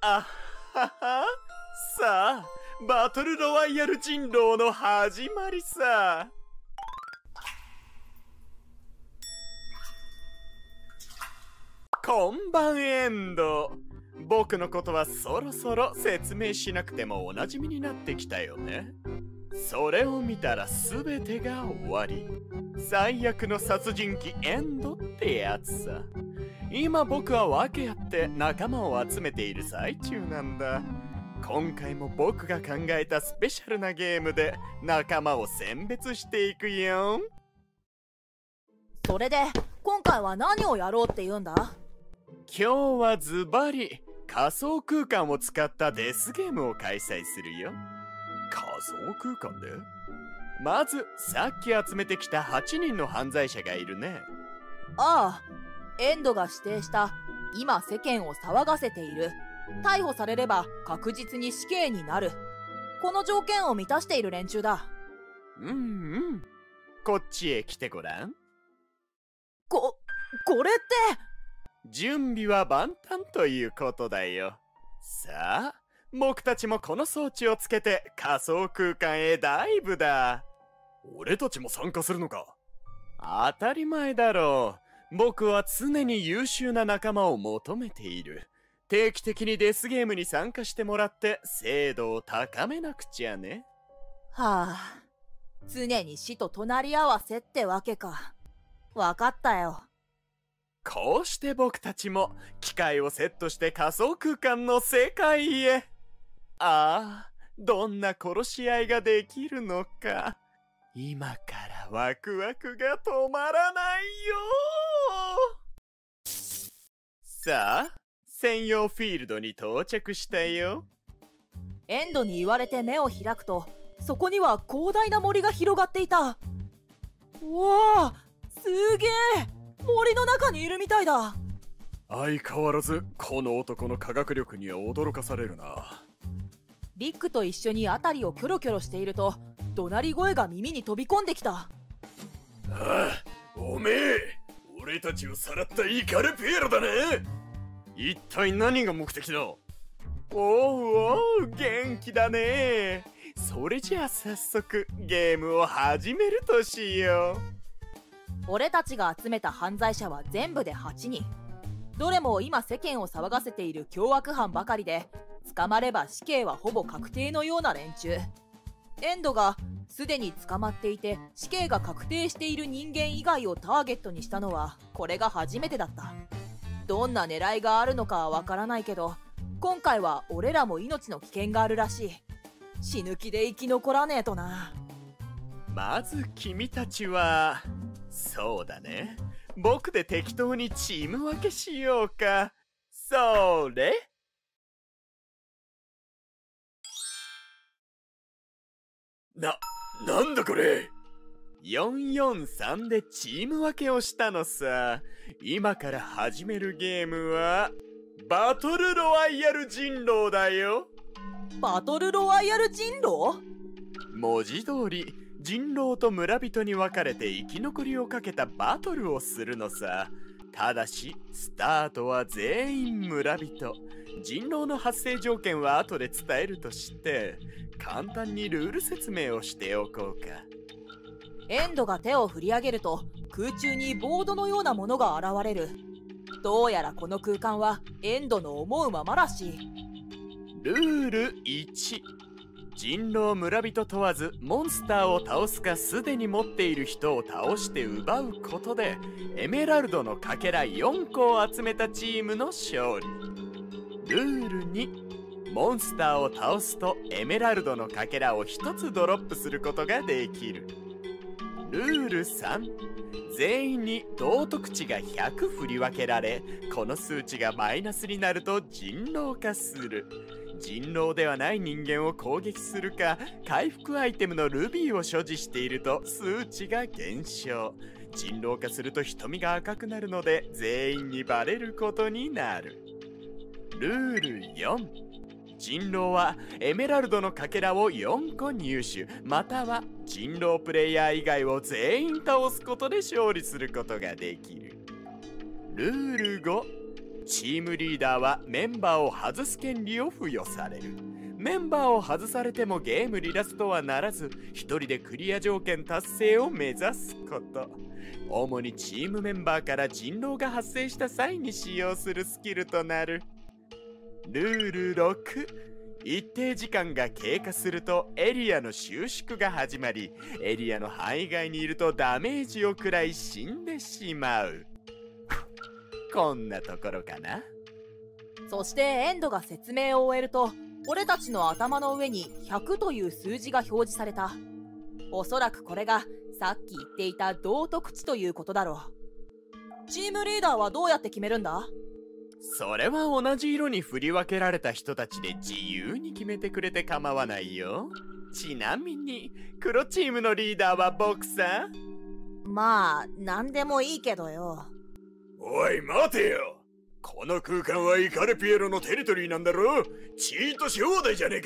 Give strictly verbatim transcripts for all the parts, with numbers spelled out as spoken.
あはは。さあ、バトルロワイヤル人狼の始まりさ。こんばんエンド。僕のことはそろそろ説明しなくてもおなじみになってきたよね。それを見たら全てが終わり、最悪の殺人鬼エンドってやつさ。今僕は訳あって仲間を集めている最中なんだ。今回も僕が考えたスペシャルなゲームで仲間を選別していくよ。 それで今回は何をやろうって言うんだ？ 今日はズバリ仮想空間を使ったデスゲームを開催するよ。仮想空間で？まずさっき集めてきたはちにんの犯罪者がいるね。 ああ、エンドが指定した今世間を騒がせている、逮捕されれば確実に死刑になる、この条件を満たしている連中だ。 うんうん、こっちへ来てごらん。 こ、これって準備は万端ということだよ。さあ、僕たちもこの装置をつけて仮想空間へダイブだ。俺たちも参加するのか？当たり前だろう。僕は常に優秀な仲間を求めている。定期的にデスゲームに参加してもらって精度を高めなくちゃね。 はあ、常に死と隣り合わせってわけか。わかったよ。 こうして僕たちも機械をセットして仮想空間の世界へ。ああ、どんな殺し合いができるのか。今からワクワクが止まらないよ。さあ、専用フィールドに到着したよ。 エンドに言われて目を開くと、そこには広大な森が広がっていた。うわあ、すげえ、森の中にいるみたいだ。 相変わらずこの男の科学力には驚かされるな。 リックと一緒に辺りをキョロキョロしていると、怒鳴り声が耳に飛び込んできた。ああ、おめえ、俺たちをさらったイカルピエロだね。一体何が目的だ？おうおう、元気だね。それじゃあ早速ゲームを始めるとしよう。俺たちが集めた犯罪者は全部ではちにん。どれも今世間を騒がせている凶悪犯ばかりで、捕まれば死刑はほぼ確定のような連中。エンドがすでに捕まっていて死刑が確定している人間以外をターゲットにしたのはこれが初めてだった。どんな狙いがあるのかはわからないけど、今回は俺らも命の危険があるらしい。死ぬ気で生き残らねえとな。 まず君たちは、そうだね、僕で適当にチーム分けしようか。それ。な、なんだこれ。よんよんさんでチーム分けをしたのさ。今から始めるゲームはバトルロワイヤル人狼だよ。 バトルロワイヤル人狼？ 文字通り人狼と村人に分かれて生き残りをかけたバトルをするのさ。ただしスタートは全員村人。人狼の発生条件は後で伝えるとして簡単にルール説明をしておこうか。 エンドが手を振り上げると空中にボードのようなものが現れる。どうやらこの空間はエンドの思うままらしい。 ルールいち、人狼村人問わずモンスターを倒すかすでに持っている人を倒して奪うことでエメラルドのかけらよんこを集めたチームの勝利。ルールに、モンスターを倒すとエメラルドのかけらをひとつドロップすることができる。ルールさん、全員に道徳値がひゃく振り分けられ、この数値がマイナスになると人狼化する。人狼ではない人間を攻撃するか、回復アイテムのルビーを所持していると数値が減少。人狼化すると瞳が赤くなるので全員にバレることになる。ルールよん、人狼はエメラルドのかけらをよんこ入手、または人狼プレイヤー以外を全員倒すことで勝利することができる。ルールご、 チームリーダーはメンバーを外す権利を付与される。メンバーを外されてもゲーム離脱とはならず、一人でクリア条件達成を目指すこと。主にチームメンバーから人狼が発生した際に使用するスキルとなる。ルールろく、一定時間が経過するとエリアの収縮が始まり、エリアの範囲外にいるとダメージを食らい死んでしまう。こんなところかな。 そしてエンドが説明を終えると、俺たちの頭の上にひゃくという数字が表示された。おそらくこれがさっき言っていた道徳値ということだろう。チームリーダーはどうやって決めるんだ？ それは同じ色に振り分けられた人たちで自由に決めてくれて構わないよ。ちなみに黒チームのリーダーは僕さ。 まあ何でもいいけどよ。 おい待てよ、この空間はイカルピエロのテリトリーなんだろ。チートし放題じゃねえか。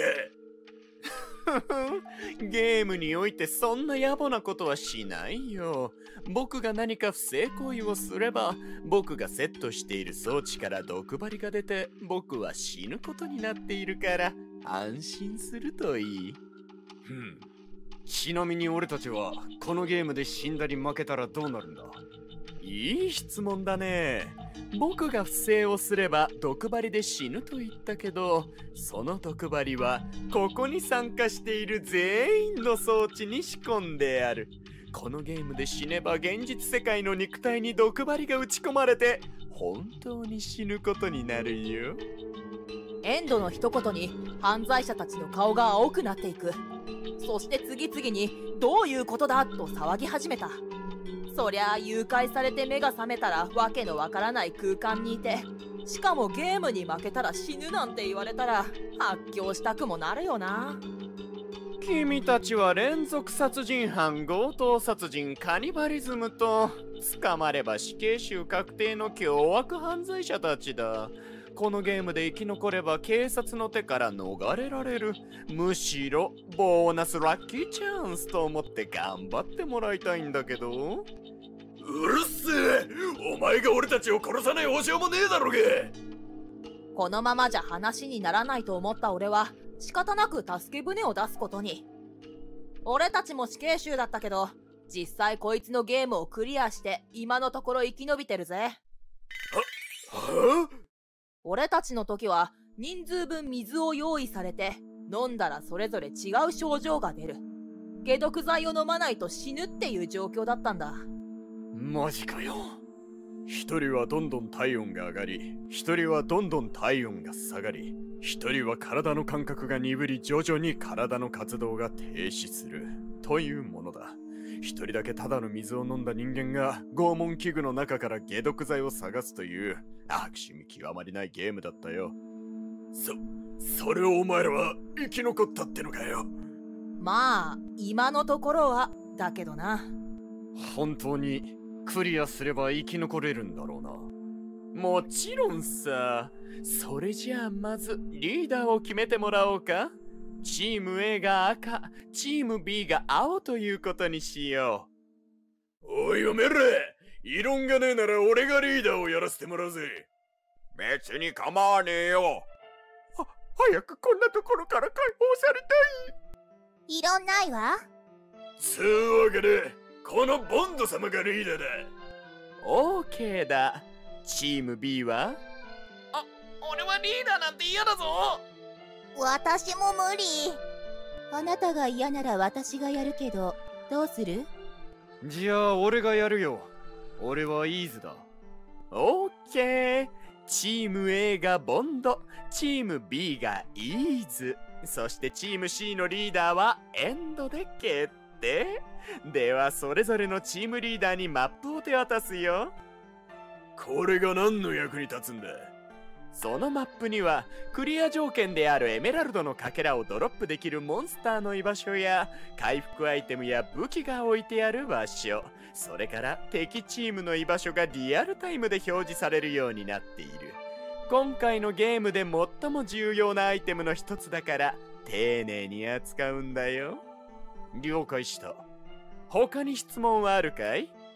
ゲームにおいてそんな野暮なことはしないよ。僕が何か不正行為をすれば、僕がセットしている装置から毒針が出て僕は死ぬことになっているから安心するといい。 ふん。ちなみに俺たちはこのゲームで死んだり負けたらどうなるんだ？ いい質問だね。僕が不正をすれば毒針で死ぬと言ったけど、その毒針はここに参加している全員の装置に仕込んである。このゲームで死ねば現実世界の肉体に毒針が打ち込まれて本当に死ぬことになるよ。 エンドの一言に犯罪者たちの顔が青くなっていく。そして次々にどういうことだと騒ぎ始めた。そりゃあ誘拐されて目が覚めたらわけのわからない空間にいて、しかもゲームに負けたら死ぬなんて言われたら発狂したくもなるよな。 君たちは連続殺人犯、強盗殺人、カニバリズムと捕まれば死刑囚確定の凶悪犯罪者たちだ。このゲームで生き残れば警察の手から逃れられる。むしろボーナスラッキーチャンスと思って頑張ってもらいたいんだけど。 うるせえ、お前が俺たちを殺さない保証もねえだろげ。 このままじゃ話にならないと思った俺は仕方なく助け舟を出すことに。俺たちも死刑囚だったけど、実際こいつのゲームをクリアして今のところ生き延びてるぜ。 は、はあ？ 俺たちの時は人数分水を用意されて、飲んだらそれぞれ違う症状が出る。解毒剤を飲まないと死ぬっていう状況だったんだ。 マジかよ。 一人はどんどん体温が上がり、一人はどんどん体温が下がり、一人は体の感覚が鈍り、徐々に体の活動が停止するというものだ。一人だけただの水を飲んだ人間が拷問器具の中から解毒剤を探すという悪趣味極まりないゲームだったよ。 そ、それをお前らは生き残ったってのかよ。 まあ今のところはだけどな。 本当にクリアすれば生き残れるんだろうな。 もちろんさ。それじゃあまずリーダーを決めてもらおうか。チーム A が赤、チーム B が青ということにしよう。おいおめえら、異論がねえなら俺がリーダーをやらせてもらうぜ。 別に構わねえよ。は、早くこんなところから解放されたい。 異論ないわ。 つうわけでこのボンド様がリーダーだ。 オーケーだ。チーム B は？ あ、俺はリーダーなんて嫌だぞ。 私も無理。あなたが嫌なら私がやるけど、どうする？ じゃあ俺がやるよ。俺はイーズだ。 オーケー。チーム A がボンド、チーム B がイーズ、そしてチーム C のリーダーはエンドで決定。ではそれぞれのチームリーダーにマップを手渡すよ。 これが何の役に立つんだ？ そのマップにはクリア条件であるエメラルドのかけらをドロップできるモンスターの居場所や回復アイテムや武器が置いてある場所、それから敵チームの居場所がリアルタイムで表示されるようになっている。今回のゲームで最も重要なアイテムの一つだから丁寧に扱うんだよ。 了解した。 他に質問はあるかい？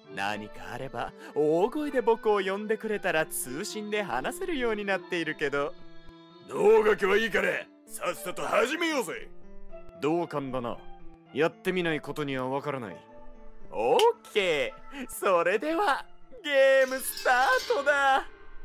何かあれば大声で僕を呼んでくれたら通信で話せるようになっているけど。 能書きはいいからさっさと始めようぜ。 同感だな。やってみないことにはわからない。 オッケー、それではゲームスタートだ。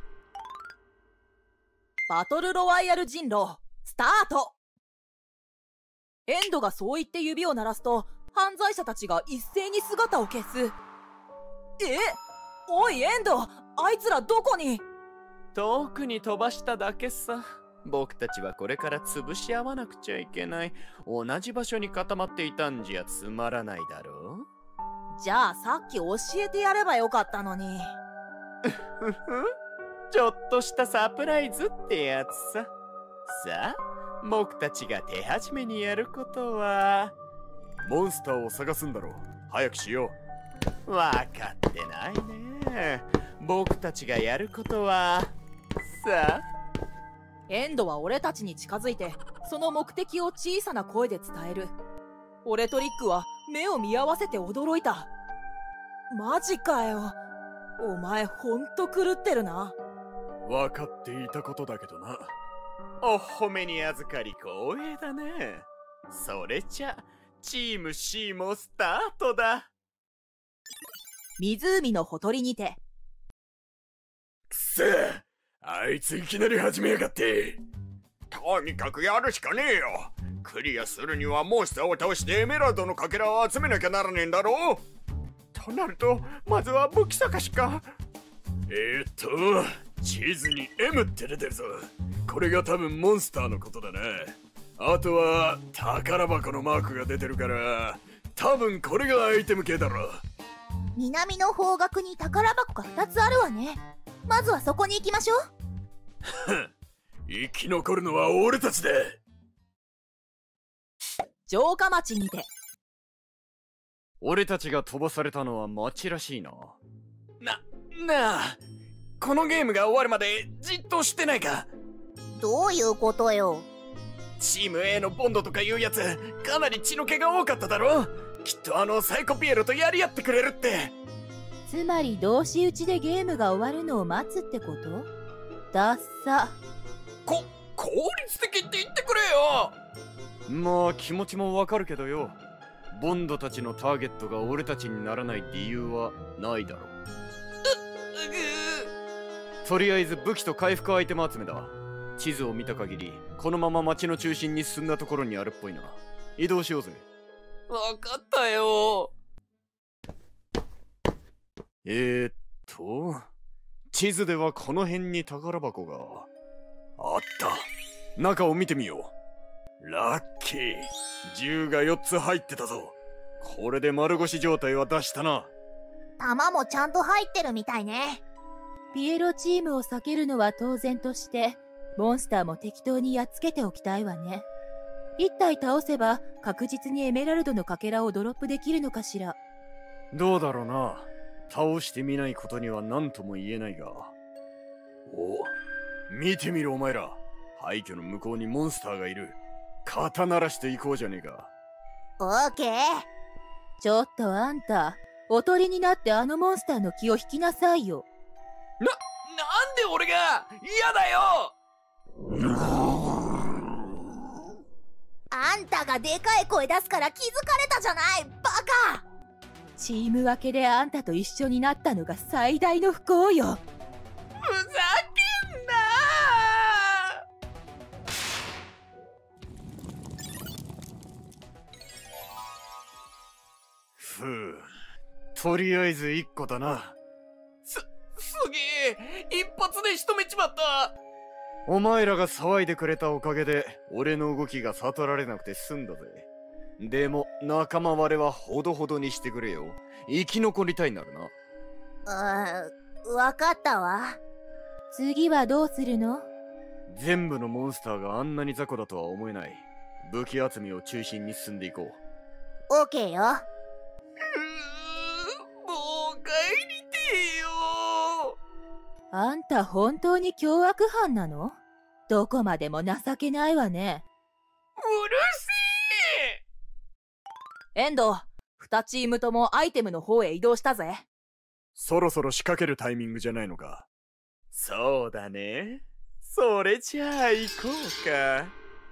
バトルロワイヤル人狼スタート。エンドがそう言って指を鳴らすと犯罪者たちが一斉に姿を消す。え、おいエンド、あいつらどこに？ 遠くに飛ばしただけさ。僕たちはこれから潰し合わなくちゃいけない。同じ場所に固まっていたんじゃつまらないだろう。 じゃあさっき教えてやればよかったのに。 ふふちょっとしたサプライズってやつさ。さあ僕たちが手始めにやることは、 モンスターを探すんだろう。早くしよう。わかってないね。僕たちがやることはさあ、 エンドは俺たちに近づいてその目的を小さな声で伝える。俺とリックは目を見合わせて驚いた。マジかよ、お前ほんと狂ってるな。 分かっていたことだけどな。 お褒めに預かり光栄だね。それじゃチーム C もスタートだ。 湖のほとりにて。 くせあ、あいついきなり始めやがって。 とにかくやるしかねえよ。クリアするにはモンスターを倒してエメラルドのかけらを集めなきゃならねえんだろう。となるとまずは武器探しか。 えー、っと地図に エム って出てるぞ。これが多分モンスターのことだな。あとは宝箱のマークが出てるから、多分これがアイテム系だろ。 南の方角に宝箱がふたつあるわね。まずはそこに行きましょう。 生き残るのは俺たちだ。 城下町にて。 俺たちが飛ばされたのは町らしいな。 な、なあ、このゲームが終わるまでじっとしてないか。 どういうことよ。 チーム A のボンドとかいうやつかなり血の気が多かっただろ。きっとあのサイコピエロとやり合ってくれるって。 つまり同士討ちでゲームが終わるのを待つってこと？ダッサ。 こ、効率的って言ってくれよ。 まあ気持ちもわかるけどよ。ボンドたちのターゲットが俺たちにならない理由はないだろう。とりあえず武器と回復アイテム集めだ。地図を見た限りこのまま町の中心に進んだところにあるっぽいな。移動しようぜ。 わかったよ。 えー、っと地図ではこの辺に宝箱があった。 中を見てみよう。ラッキー、銃がよっつ入ってたぞ。 これで丸腰状態は出したな。 弾もちゃんと入ってるみたいね。ピエロチームを避けるのは当然として、モンスターも適当にやっつけておきたいわね。一体倒せば確実にエメラルドのかけらをドロップできるのかしら。 どうだろうな。倒してみないことには何とも言えないが。 お、見てみろお前ら。廃墟の向こうにモンスターがいる。肩鳴らしていこうじゃねえか。 オーケー。ちょっとあんた、おとりになってあのモンスターの気を引きなさいよ。 な、なんで俺が嫌だよ。 あんたがでかい声出すから気づかれたじゃない、バカ。チーム分けであんたと一緒になったのが最大の不幸よ。 ふざけんなー。ふう、とりあえず一個だな。 す、すげえ、一発で仕留めちまった。 お前らが騒いでくれたおかげで俺の動きが悟られなくて済んだぜ。でも仲間割れはほどほどにしてくれよ。生き残りたいなるな。うー、わかったわ。次はどうするの？ 全部のモンスターがあんなに雑魚だとは思えない。武器集めを中心に進んでいこう。 オーケーよ。 うー、もう帰りてえよ。 あんた本当に凶悪犯なの？どこまでも情けないわね。 うるせえ。 エンド、にチームともアイテムの方へ移動したぜ。 そろそろ仕掛けるタイミングじゃないのか。 そうだね。それじゃあ行こうか。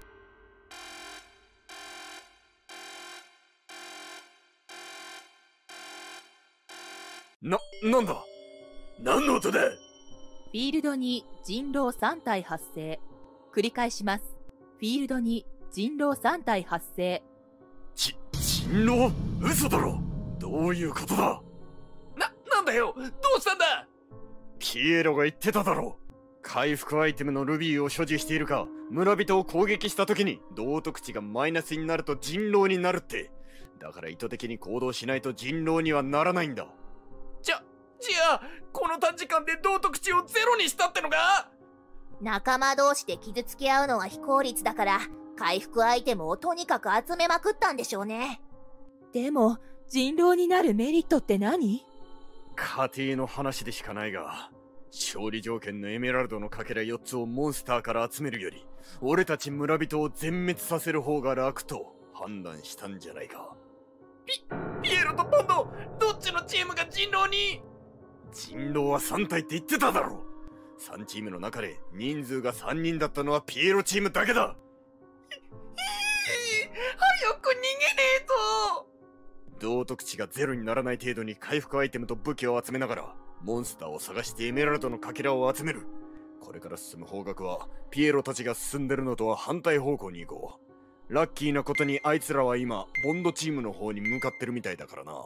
な、なんだ？何の音だ？ フィールドに人狼さん体発生。繰り返します。フィールドに人狼さん体発生。 ち、人狼？嘘だろ。どういうことだ？ な、なんだよ。どうしたんだ？ ピエロが言ってただろう。回復アイテムのルビーを所持しているか、村人を攻撃した時に道徳値がマイナスになると人狼になるって。だから意図的に行動しないと人狼にはならないんだ。 じゃ、じゃあ、この短時間で道徳値をゼロにしたってのか？ 仲間同士で傷つけ合うのは非効率だから、回復アイテムをとにかく集めまくったんでしょうね。 でも、人狼になるメリットって何？ 家庭の話でしかないが、勝利条件のエメラルドのかけらよっつをモンスターから集めるより、俺たち村人を全滅させる方が楽と判断したんじゃないか。 ピ、ピエロとポンド、どっちのチームが人狼に？ 人狼はさん体って言ってただろ。さんチームの中で人数がさんにんだったのはピエロチームだけだ。 早く逃げねえと。 道徳値がゼロにならない程度に回復アイテムと武器を集めながらモンスターを探してエメラルドのかけらを集める。これから進む方角はピエロたちが進んでるのとは反対方向に行こう。ラッキーなことにあいつらは今ボンドチームの方に向かってるみたいだからな。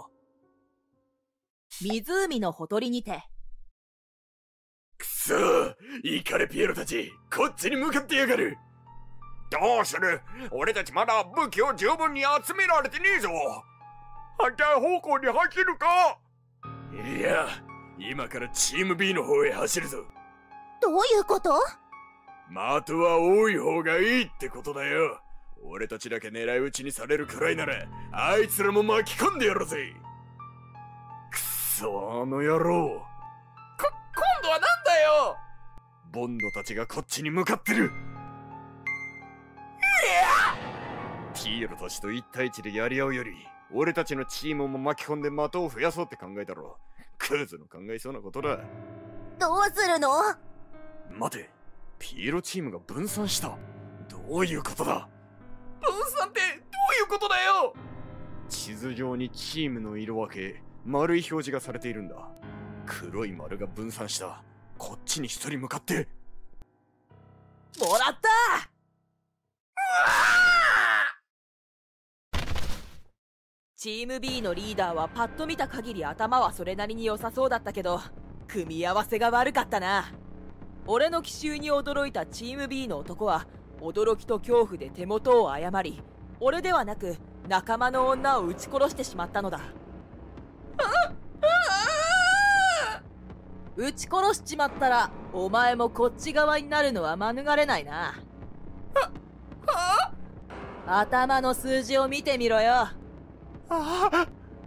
湖のほとりにて。 くそー、イカレピエロたち、こっちに向かってやがる。 どうする？俺たちまだ武器を十分に集められてねえぞ。反対方向に走るか？ いや、今からチーム ビー の方へ走るぞ。 どういうこと？ 的は多い方がいいってことだよ。俺たちだけ狙い撃ちにされるくらいならあいつらも巻き込んでやるぜ。くそ、あの野郎。 こ、今度はなんだよ。 ボンドたちがこっちに向かってる。ピエロたちと一対一でやり合うより俺たちのチームも巻き込んで的を増やそうって考えたろ。クーズの考えそうなことだ。 どうするの？ 待て、ピエロチームが分散した。どういうことだ？ 分散ってどういうことだよ。 地図上にチームの色分け、丸い表示がされているんだ。黒い丸が分散した。こっちに一人向かって。 もらった。チーム ビー のリーダーはパッと見た限り頭はそれなりに良さそうだったけど、組み合わせが悪かったな。俺の奇襲に驚いたチーム ビー の男は驚きと恐怖で手元を誤り、俺ではなく仲間の女を撃ち殺してしまったのだ。撃ち殺しちまったらお前もこっち側になるのは免れないな。は、はあ？頭の数字を見てみろよ。あ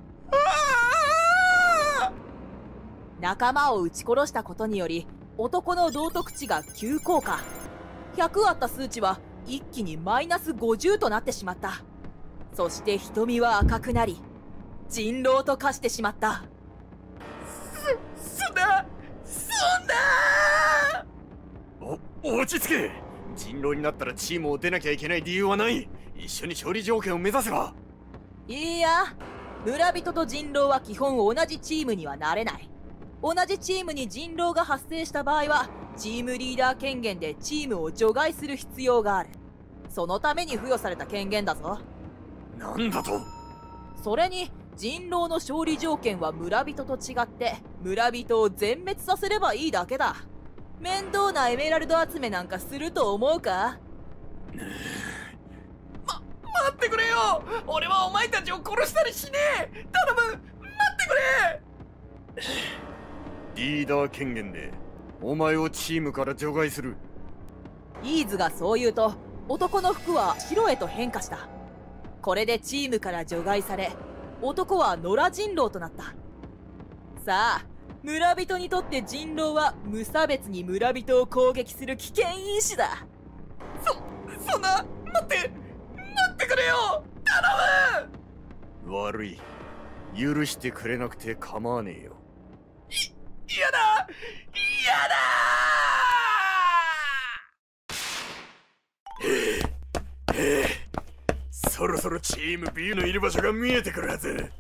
あ、仲間を撃ち殺したことにより男の道徳値が急降下。ひゃくあった数値は一気にマイナスごじゅうとなってしまった。そして瞳は赤くなり人狼と化してしまった。 す、すんだすんだお、落ち着け。人狼になったらチームを出なきゃいけない理由はない。一緒に勝利条件を目指せば。 いや、村人と人狼は基本同じチームにはなれない。同じチームに人狼が発生した場合はチームリーダー権限でチームを除外する必要がある。そのために付与された権限だぞ。 なんだと？ それに人狼の勝利条件は村人と違って村人を全滅させればいいだけだ。面倒なエメラルド集めなんかすると思うか？ ま、待ってくれよ。俺はお前たちを殺したりしねえ。頼む、待ってくれ。 リーダー権限でお前をチームから除外する。 イーズがそう言うと男の服は白へと変化した。これでチームから除外され男は野良人狼となった。さあ、村人にとって人狼は無差別に村人を攻撃する危険因子だ。 そ、そんな、待って、待ってくれよ。頼む。 悪い。許してくれなくて構わねえよ。 ろチーム ビー のいる場所が見えてくるはず。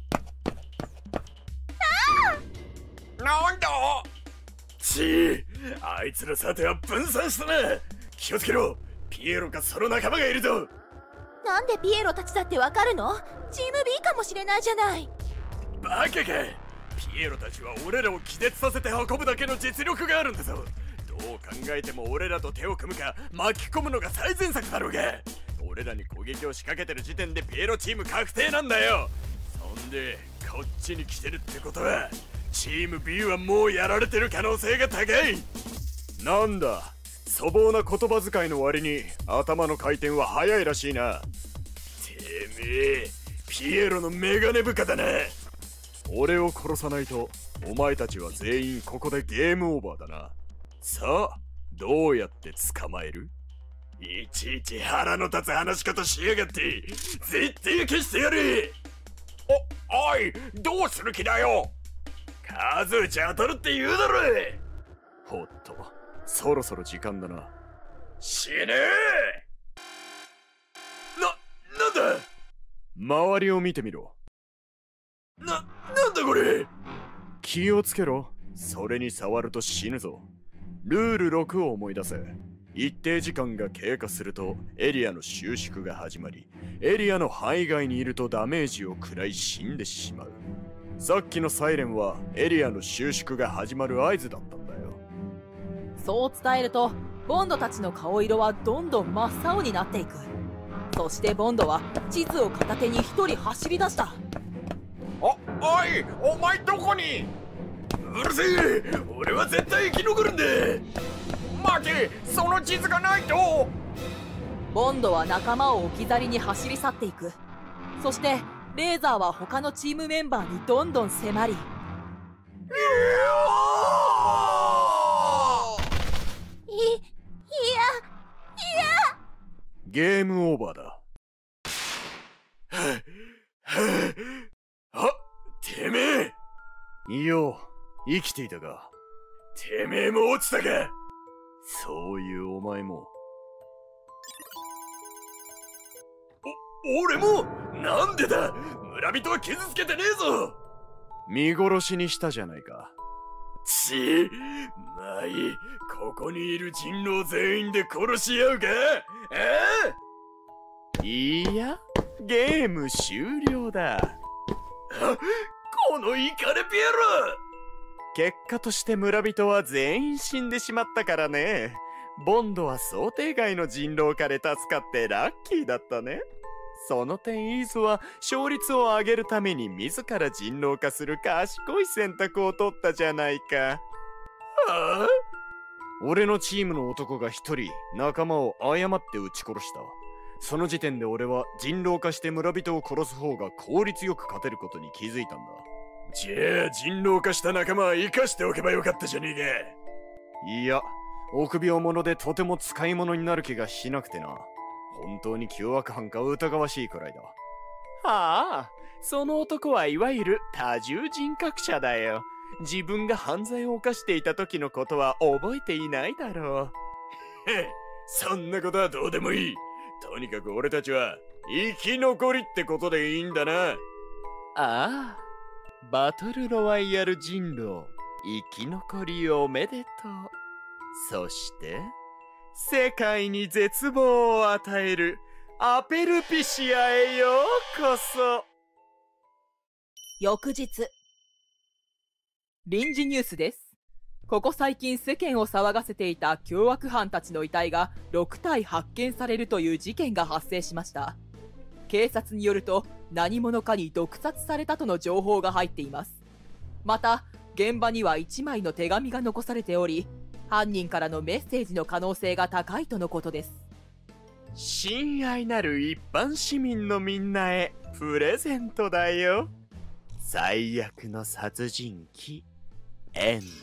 なんだ？ ちー、あいつらさては分散したな。気をつけろ、ピエロかその仲間がいるぞ。 なんでピエロたちだってわかるの？チーム ビー かもしれないじゃない。 バカか、ピエロたちは俺らを気絶させて運ぶだけの実力があるんだぞ。どう考えても俺らと手を組むか巻き込むのが最善策だろうが。俺らに攻撃を仕掛けてる時点でピエロチーム確定なんだよ。そんでこっちに来てるってことはチーム ビー はもうやられてる可能性が高い。 なんだ、粗暴な言葉遣いの割に頭の回転は速いらしいな。 てめえ、ピエロのメガネ部下だな。 俺を殺さないとお前たちは全員ここでゲームオーバーだな。さあ、どうやって捕まえる？ いちいち腹の立つ話し方しやがって。絶対消してやれ。 お、おい、どうする気だよ。 数打ち当たるって言うだろ。 ほっと、そろそろ時間だな。 死ねえ。な、なんだ。 周りを見てみろ。 な、なんだこれ。 気をつけろ、それに触ると死ぬぞ。ルールろくを思い出せ。一定時間が経過するとエリアの収縮が始まり、エリアの範囲外にいるとダメージを食らい死んでしまう。さっきのサイレンはエリアの収縮が始まる合図だったんだよ。 そう伝えるとボンドたちの顔色はどんどん真っ青になっていく。そしてボンドは地図を片手に一人走り出した。 お、おい、お前どこに？ うるせえ、俺は絶対生き残るんだ。 待て、その地図がないと。 ボンドは仲間を置き去りに走り去っていく。そしてレーザーは他のチームメンバーにどんどん迫り、いい、いや、いや。 ゲームオーバーだ。 あ、てめえ。 いいよ、生きていたか。 てめえも落ちたか。 そういうお前も。 お、俺も。なんでだ。村人は傷つけてねえぞ。 見殺しにしたじゃないか。 ち、まあいい。ここにいる人狼全員で殺し合うか。ええいや、ゲーム終了だ。 このイカレピエロ。 結果として村人は全員死んでしまったからね。ボンドは想定外の人狼化で助かってラッキーだったね。その点イーズは勝率を上げるために自ら人狼化する賢い選択を取ったじゃないか。 はあ？ 俺のチームの男が一人仲間を誤って撃ち殺した。その時点で俺は人狼化して村人を殺す方が効率よく勝てることに気づいたんだ。 じゃあ人狼化した仲間は生かしておけばよかったじゃねえか。いや、臆病者でとても使い物になる気がしなくてな。本当に凶悪犯か疑わしいくらいだ。 はあ、その男はいわゆる多重人格者だよ。自分が犯罪を犯していた時のことは覚えていないだろう。 へっ、そんなことはどうでもいい。とにかく俺たちは生き残りってことでいいんだな。 ああ、バトルロワイヤル人狼、生き残りおめでとう。そして世界に絶望を与えるアペルピシアへようこそ。 翌日、臨時ニュースです。ここ最近世間を騒がせていた凶悪犯たちの遺体がろく体発見されるという事件が発生しました。警察によると何者かに毒殺されたとの情報が入っています。また現場にはいちまいの手紙が残されており、犯人からのメッセージの可能性が高いとのことです。 親愛なる一般市民のみんなへプレゼントだよ。最悪の殺人鬼エンドよ。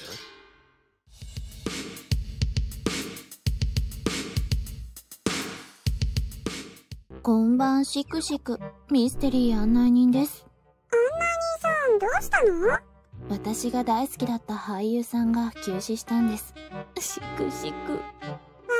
こんばんしくしく、ミステリー案内人です。 案内人さん、どうしたの？ 私が大好きだった俳優さんが急死したんです。しくしく。 わ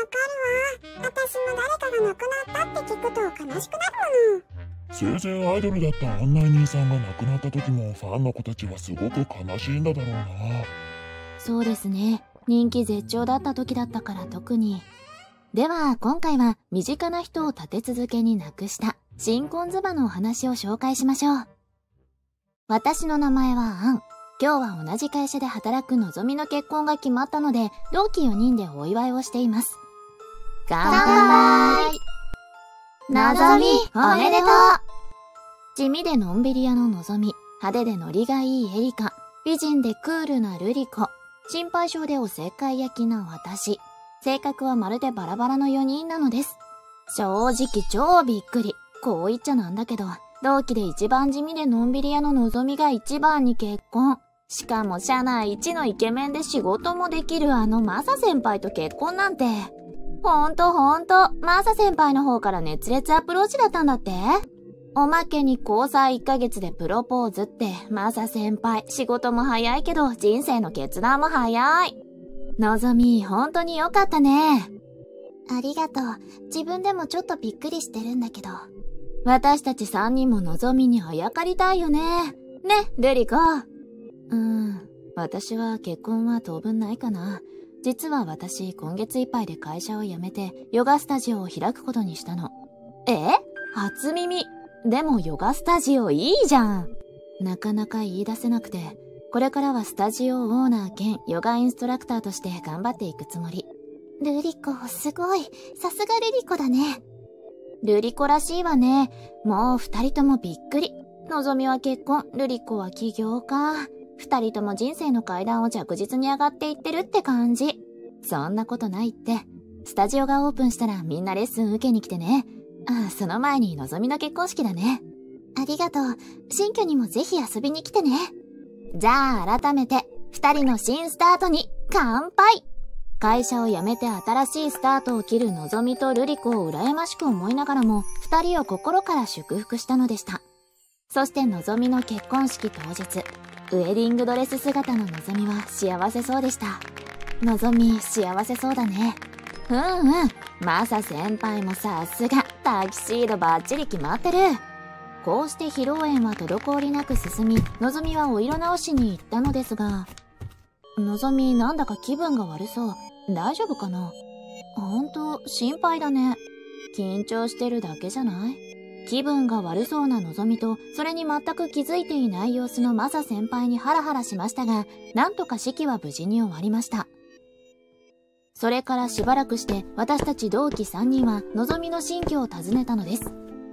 るわ。私も誰かが亡くなったって聞くと悲しくなるもの。 生前アイドルだった案内人さんが亡くなった時もファンの子たちはすごく悲しいんだだろうな。 そうですね。人気絶頂だった時だったから特に。では今回は身近な人を立て続けに亡くした新婚妻のお話を紹介しましょう。私の名前はアン。今日は同じ会社で働くのぞみの結婚が決まったので同期よにんでお祝いをしています。乾杯。のぞみおめでとう。地味でのんびり屋ののぞみ、派手でノリがいいエリカ、美人でクールなルリコ、心配性でおせっかい焼きな私。性格はまるでバラバラのよにんなのです。正直超びっくり。こう言っちゃなんだけど、同期で一番地味でのんびり屋ののぞみが一番に結婚。しかも社内一のイケメンで仕事もできるあのマサ先輩と結婚なんて。ほんとほんと、マサ先輩の方から熱烈アプローチだったんだって？おまけに交際いっかげつでプロポーズって、マサ先輩、仕事も早いけど人生の決断も早い。のぞみ、ほんとによかったね。ありがとう。自分でもちょっとびっくりしてるんだけど。私たちさんにんものぞみにあやかりたいよね。ね、ルリコ。うーん、私は結婚は当分ないかな。実は私、今月いっぱいで会社を辞めて、ヨガスタジオを開くことにしたの。え？初耳。でもヨガスタジオいいじゃん。なかなか言い出せなくて、これからはスタジオオーナー兼ヨガインストラクターとして頑張っていくつもり。ルリコ、すごい。さすがルリコだね。ルリコらしいわね。もう二人ともびっくり。のぞみは結婚、ルリコは起業か。二人とも人生の階段を着実に上がっていってるって感じ。そんなことないって。スタジオがオープンしたらみんなレッスン受けに来てね。ああ、その前にのぞみの結婚式だね。ありがとう。新居にもぜひ遊びに来てね。じゃあ改めて、二人の新スタートに乾杯。会社を辞めて新しいスタートを切るのぞみとルリコを羨ましく思いながらも、二人を心から祝福したのでした。そしてのぞみの結婚式当日、ウェディングドレス姿ののぞみは幸せそうでした。のぞみ、幸せそうだね。うんうん。マサ先輩もさすが、タキシードバッチリ決まってる。こうして披露宴は滞りなく進み、のぞみはお色直しに行ったのですが、のぞみなんだか気分が悪そう。大丈夫かな？ほんと、心配だね。緊張してるだけじゃない？気分が悪そうなのぞみと、それに全く気づいていない様子のマサ先輩にハラハラしましたが、なんとか式は無事に終わりました。それからしばらくして、私たち同期さんにんは、のぞみの新居を訪ねたのです。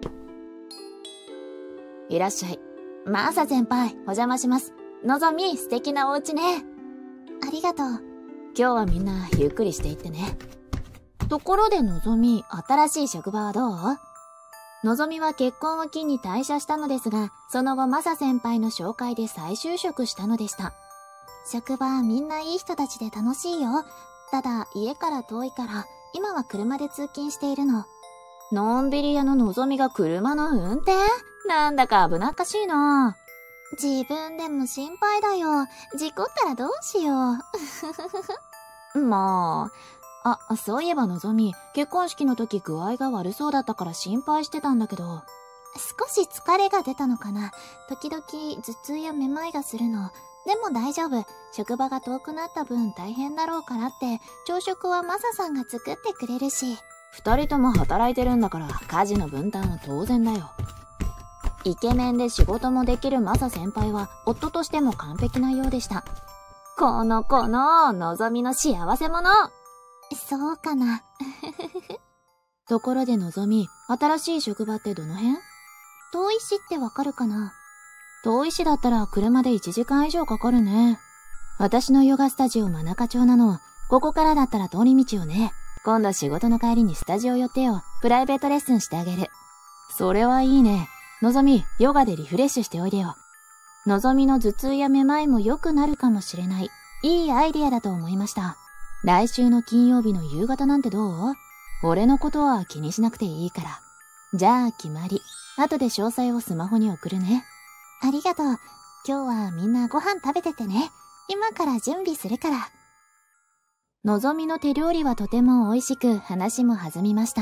いらっしゃい。マサ先輩、お邪魔します。のぞみ、素敵なお家ね。ありがとう。今日はみんな、ゆっくりしていってね。ところでのぞみ、新しい職場はどう？のぞみは結婚を機に退社したのですが、その後マサ先輩の紹介で再就職したのでした。職場はみんないい人たちで楽しいよ。ただ、家から遠いから、今は車で通勤しているの。のんびり屋ののぞみが車の運転？なんだか危なっかしいな。自分でも心配だよ。事故ったらどうしよう。もう。あ、そういえばのぞみ、結婚式の時具合が悪そうだったから心配してたんだけど。少し疲れが出たのかな。時々頭痛やめまいがするの。でも大丈夫。職場が遠くなった分大変だろうからって、朝食はマサさんが作ってくれるし。二人とも働いてるんだから家事の分担は当然だよ。イケメンで仕事もできるマサ先輩は夫としても完璧なようでした。この子ののぞみの幸せ者。そうかな。ところでのぞみ、新しい職場ってどの辺？遠い市ってわかるかな？遠い市だったら車でいちじかん以上かかるね。私のヨガスタジオ真中町なの。ここからだったら通り道よね。今度仕事の帰りにスタジオ寄ってよ。プライベートレッスンしてあげる。それはいいね。のぞみ、ヨガでリフレッシュしておいでよ。のぞみの頭痛やめまいも良くなるかもしれない。いいアイディアだと思いました。来週の金曜日の夕方なんてどう？俺のことは気にしなくていいから。じゃあ決まり。後で詳細をスマホに送るね。ありがとう。今日はみんなご飯食べててね。今から準備するから。 のぞみの手料理はとても美味しく、話も弾みました。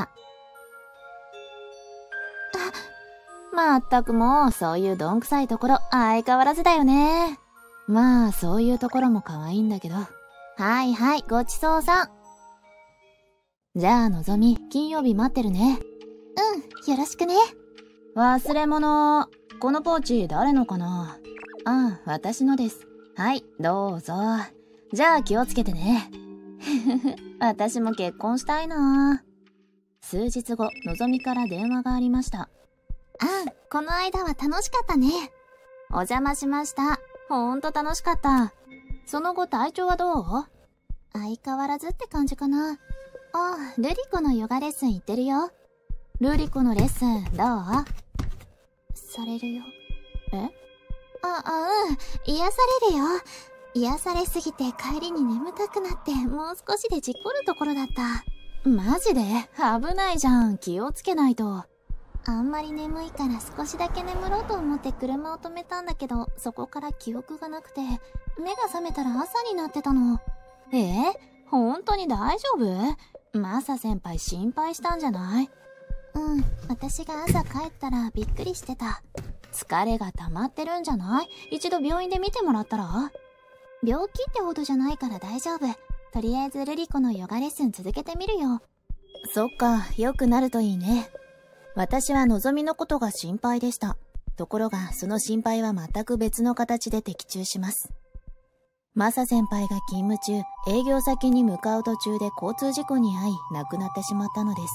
まったくもう、そういうどんくさいところ、相変わらずだよね。まあ、そういうところも可愛いんだけど。はいはい、ごちそうさん。じゃあ、のぞみ、金曜日待ってるね。 うん、よろしくね。 忘れ物。このポーチ、誰のかな？ああ、私のです。はい、どうぞ。じゃあ、気をつけてね。私も結婚したいな。数日後、のぞみから電話がありました。 ああ、この間は楽しかったね。 お邪魔しました。ほんと楽しかった。その後体調はどう？ 相変わらずって感じかな。ああ、ルリコのヨガレッスン行ってるよ。 ルリコのレッスン、どう？ されるよ。 え？ あ、あ、うん。癒されるよ。癒されすぎて帰りに眠たくなって、もう少しで事故るところだった。 マジで？危ないじゃん。気をつけないと。 あんまり眠いから少しだけ眠ろうと思って車を止めたんだけど、そこから記憶がなくて、目が覚めたら朝になってたの。 えー、本当に大丈夫？マサ先輩心配したんじゃない？ うん、私が朝帰ったらびっくりしてた。 疲れが溜まってるんじゃない？一度病院で見てもらったら？ 病気ってほどじゃないから大丈夫。とりあえずルリコのヨガレッスン続けてみるよ。 そっか、良くなるといいね。私はのぞみのことが心配でした。ところが、その心配は全く別の形で的中します。マサ先輩が勤務中、営業先に向かう途中で交通事故に遭い、亡くなってしまったのです。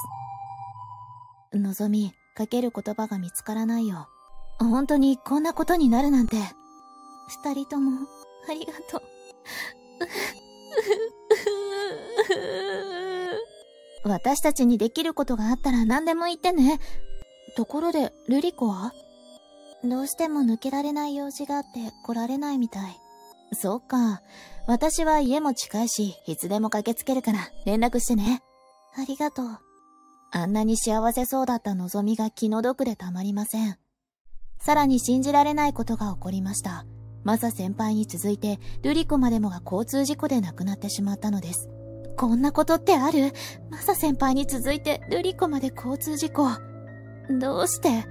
のぞみ、かける言葉が見つからないよ。本当にこんなことになるなんて。 二人とも、ありがとう。 私たちにできることがあったら何でも言ってね。ところで、ルリコは？ どうしても抜けられない用事があって来られないみたい。 そっか。私は家も近いし、いつでも駆けつけるから連絡してね。 ありがとう。 あんなに幸せそうだったのぞみが気の毒でたまりません。さらに信じられないことが起こりました。マサ先輩に続いて、ルリコまでもが交通事故で亡くなってしまったのです。こんなことってある？マサ先輩に続いて、ルリコまで交通事故。どうして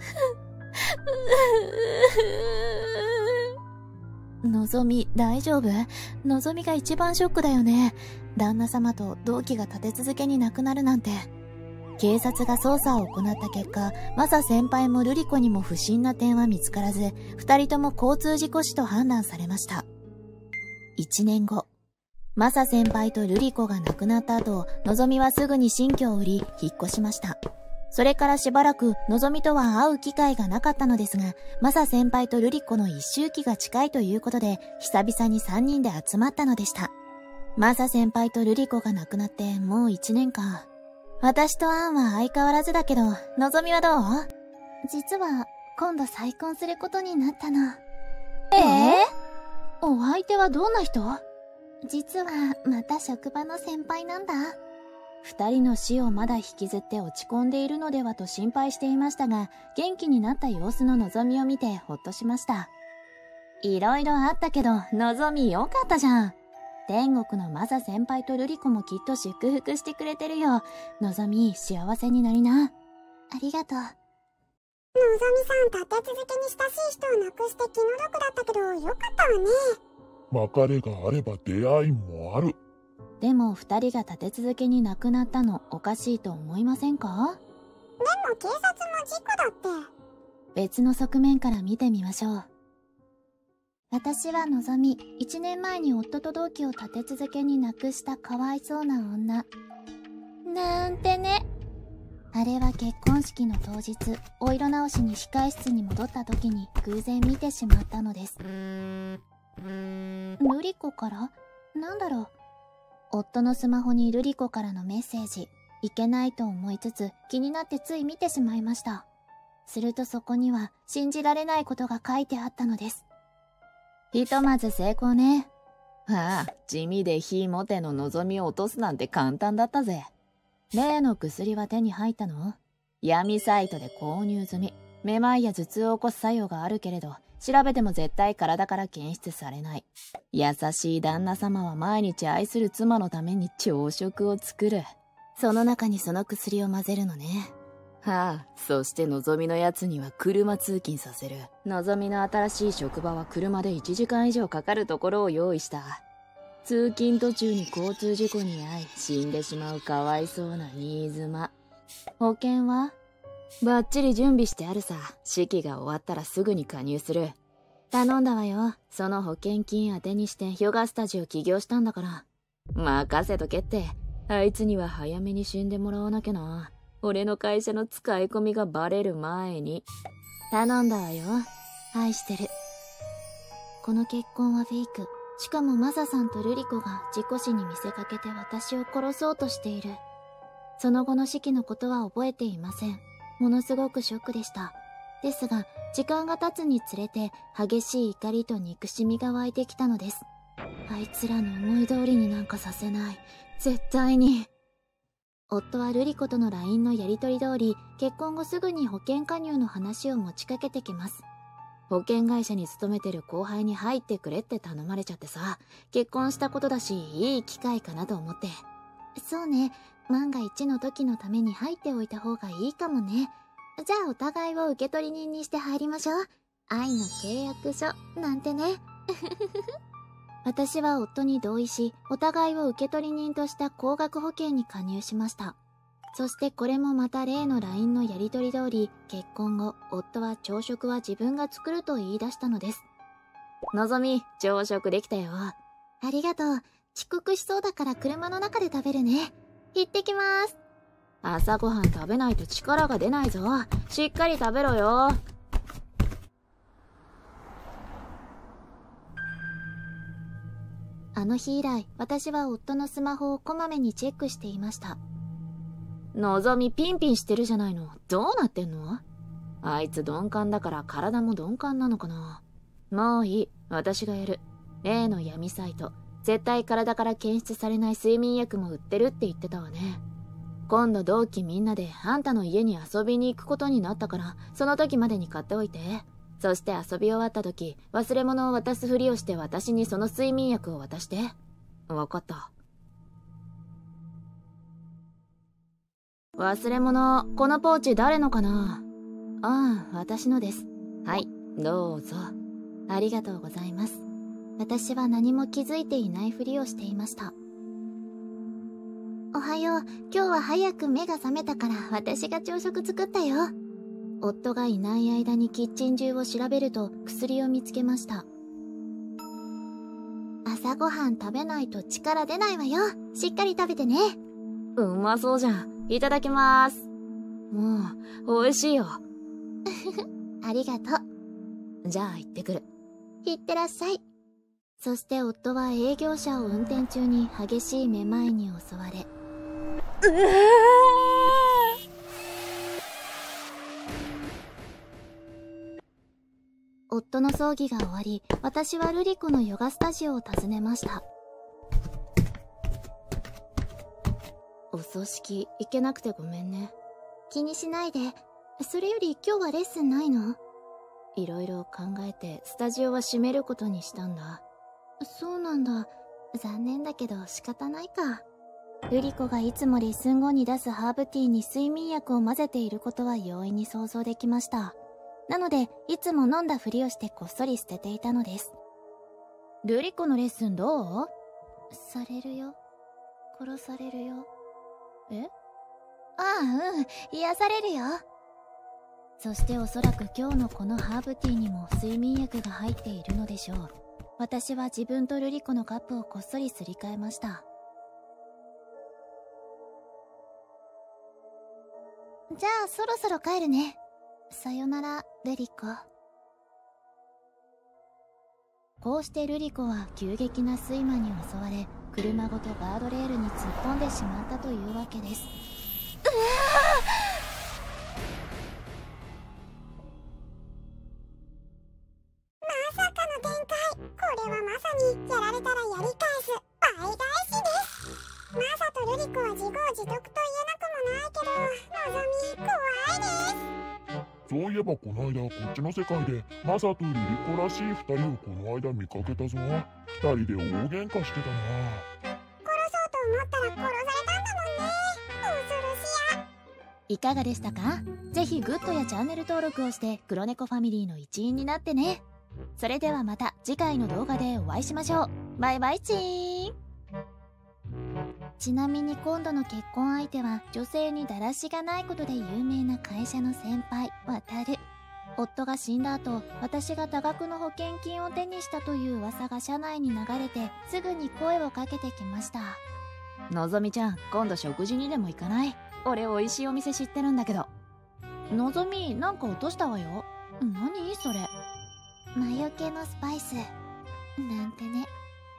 のぞみ、大丈夫？のぞみが一番ショックだよね。旦那様と同期が立て続けに亡くなるなんて。警察が捜査を行った結果、マサ先輩もルリコにも不審な点は見つからず、二人とも交通事故死と判断されました。一年後、マサ先輩とルリコが亡くなった後、のぞみはすぐに新居を売り、引っ越しました。それからしばらく、のぞみとは会う機会がなかったのですが、マサ先輩とルリコの一周期が近いということで、久々に三人で集まったのでした。マサ先輩とルリコが亡くなってもう一年か。私とアンは相変わらずだけど、のぞみはどう？ 実は、今度再婚することになったの。 えー、お相手はどんな人？ 実は、また職場の先輩なんだ。 二人の死をまだ引きずって落ち込んでいるのではと心配していましたが、元気になった様子ののぞみを見てほっとしました。いろいろあったけど、のぞみよかったじゃん。天国のマサ先輩とルリコもきっと祝福してくれてるよ。のぞみ、幸せになりな。 ありがとう。のぞみさん、立て続けに親しい人を亡くして気の毒だったけど、よかったわね。 別れがあれば出会いもある。 でも二人が立て続けに亡くなったのおかしいと思いませんか？ でも警察も事故だって。 別の側面から見てみましょう。 私はのぞみ、一年前に夫と同期を立て続けに亡くしたかわいそうな女。なんてね。あれは結婚式の当日、お色直しに控え室に戻った時に偶然見てしまったのです。ルリコから？なんだろう。夫のスマホにルリコからのメッセージ。いけないと思いつつ気になってつい見てしまいました。するとそこには信じられないことが書いてあったのです。 ひとまず成功ね。ああ、地味で非モテの望みを落とすなんて簡単だったぜ。例の薬は手に入ったの？闇サイトで購入済み。めまいや頭痛を起こす作用があるけれど、 調べても絶対体から検出されない。優しい旦那様は毎日愛する妻のために朝食を作る。その中にその薬を混ぜるのね。はあ、そしてのぞみのやつには車通勤させる。のぞみの新しい職場は車でいちじかん以上かかるところを用意した。通勤途中に交通事故に遭い死んでしまうかわいそうな新妻。保険はバッチリ準備してあるさ。式が終わったらすぐに加入する。頼んだわよ。その保険金当てにしてヨガスタジオ起業したんだから。任せとけって。あいつには早めに死んでもらわなきゃな。俺の会社の使い込みがバレる前に。頼んだわよ。愛してる。この結婚はフェイク。しかもマサさんとルリコが事故死に見せかけて私を殺そうとしている。その後の式のことは覚えていません。ものすごくショックでした。ですが、時間が経つにつれて激しい怒りと憎しみが湧いてきたのです。あいつらの思い通りになんかさせない。絶対に。夫はルリコとの ライン のやりとり通り、結婚後すぐに保険加入の話を持ちかけてきます。保険会社に勤めてる後輩に入ってくれって頼まれちゃってさ、結婚したことだし、いい機会かなと思って。そうね、万が一の時のために入っておいた方がいいかもね。じゃあお互いを受取人にして入りましょう。愛の契約書なんてね。私は夫に同意し、お互いを受取人とした高額保険に加入しました。そしてこれもまた例の ライン のやり取り通り、結婚後、夫は朝食は自分が作ると言い出したのです。のぞみ、朝食できたよ。ありがとう。遅刻しそうだから車の中で食べるね。行ってきます。朝ごはん食べないと力が出ないぞ。しっかり食べろよ。あの日以来、私は夫のスマホをこまめにチェックしていました。のぞみピンピンしてるじゃないの。どうなってんの？あいつ鈍感だから体も鈍感なのかな。もういい。私がやる。例の闇サイト。絶対体から検出されない睡眠薬も売ってるって言ってたわね。今度同期みんなであんたの家に遊びに行くことになったから、その時までに買っておいて。そして遊び終わった時、忘れ物を渡すふりをして私にその睡眠薬を渡して。わかった。忘れ物、このポーチ誰のかな？ああ、私のです。はい、どうぞ。ありがとうございます。私は何も気づいていないふりをしていました。おはよう。今日は早く目が覚めたから私が朝食作ったよ。夫がいない間にキッチン中を調べると薬を見つけました。朝ごはん食べないと力出ないわよ。しっかり食べてね。うまそうじゃん。いただきます。もう、美味しいよ。ありがとう。じゃあ行ってくる。いってらっしゃい。そして夫は営業車を運転中に激しいめまいに襲われ。うわ夫の葬儀が終わり、私はルリコのヨガスタジオを訪ねました。お葬式行けなくてごめんね。気にしないで。それより今日はレッスンないの？いろいろ考えてスタジオは閉めることにしたんだ。そうなんだ。残念だけど仕方ないか。ルリコがいつもレッスン後に出すハーブティーに睡眠薬を混ぜていることは容易に想像できました。なので、いつも飲んだふりをしてこっそり捨てていたのです。ルリコのレッスンどう？されるよ。殺されるよ。え？ああ、うん。癒されるよ。そしておそらく今日のこのハーブティーにも睡眠薬が入っているのでしょう。私は自分とルリコのカップをこっそりすり替えました。じゃあそろそろ帰るね。さよなら、ルリコ。こうしてルリコは急激な睡魔に襲われ、車ごとガードレールに突っ込んでしまったというわけです。うわまさかの展開。これはまさにやられたらやり返す倍返しです。マサとルリコは自業自得と言えなくもないけど、のぞみ怖いです。 そういえばこの間こっちの世界でマサとリリコらしい二人をこの間見かけたぞ。二人で大喧嘩してたな。 殺そうと思ったら殺されたんだもんね。恐ろしや。 いかがでしたか？ぜひグッドやチャンネル登録をして黒猫ファミリーの一員になってね。それではまた次回の動画でお会いしましょう。バイバイチーン。 ちなみに今度の結婚相手は女性にだらしがないことで有名な会社の先輩、渡る。夫が死んだ後、私が多額の保険金を手にしたという噂が社内に流れて、すぐに声をかけてきました。 のぞみちゃん、今度食事にでも行かない？俺美味しいお店知ってるんだけど。のぞみ、なんか落としたわよ。何それ？ 魔除けのスパイス。なんてね。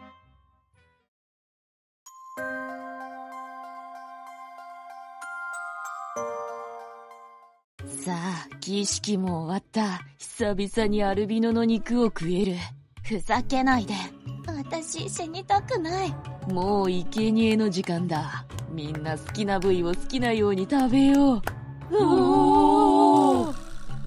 さあ、儀式も終わった。久々にアルビノの肉を食える。ふざけないで。 私、死にたくない。 もう生贄の時間だ。みんな好きな部位を好きなように食べよう。おー！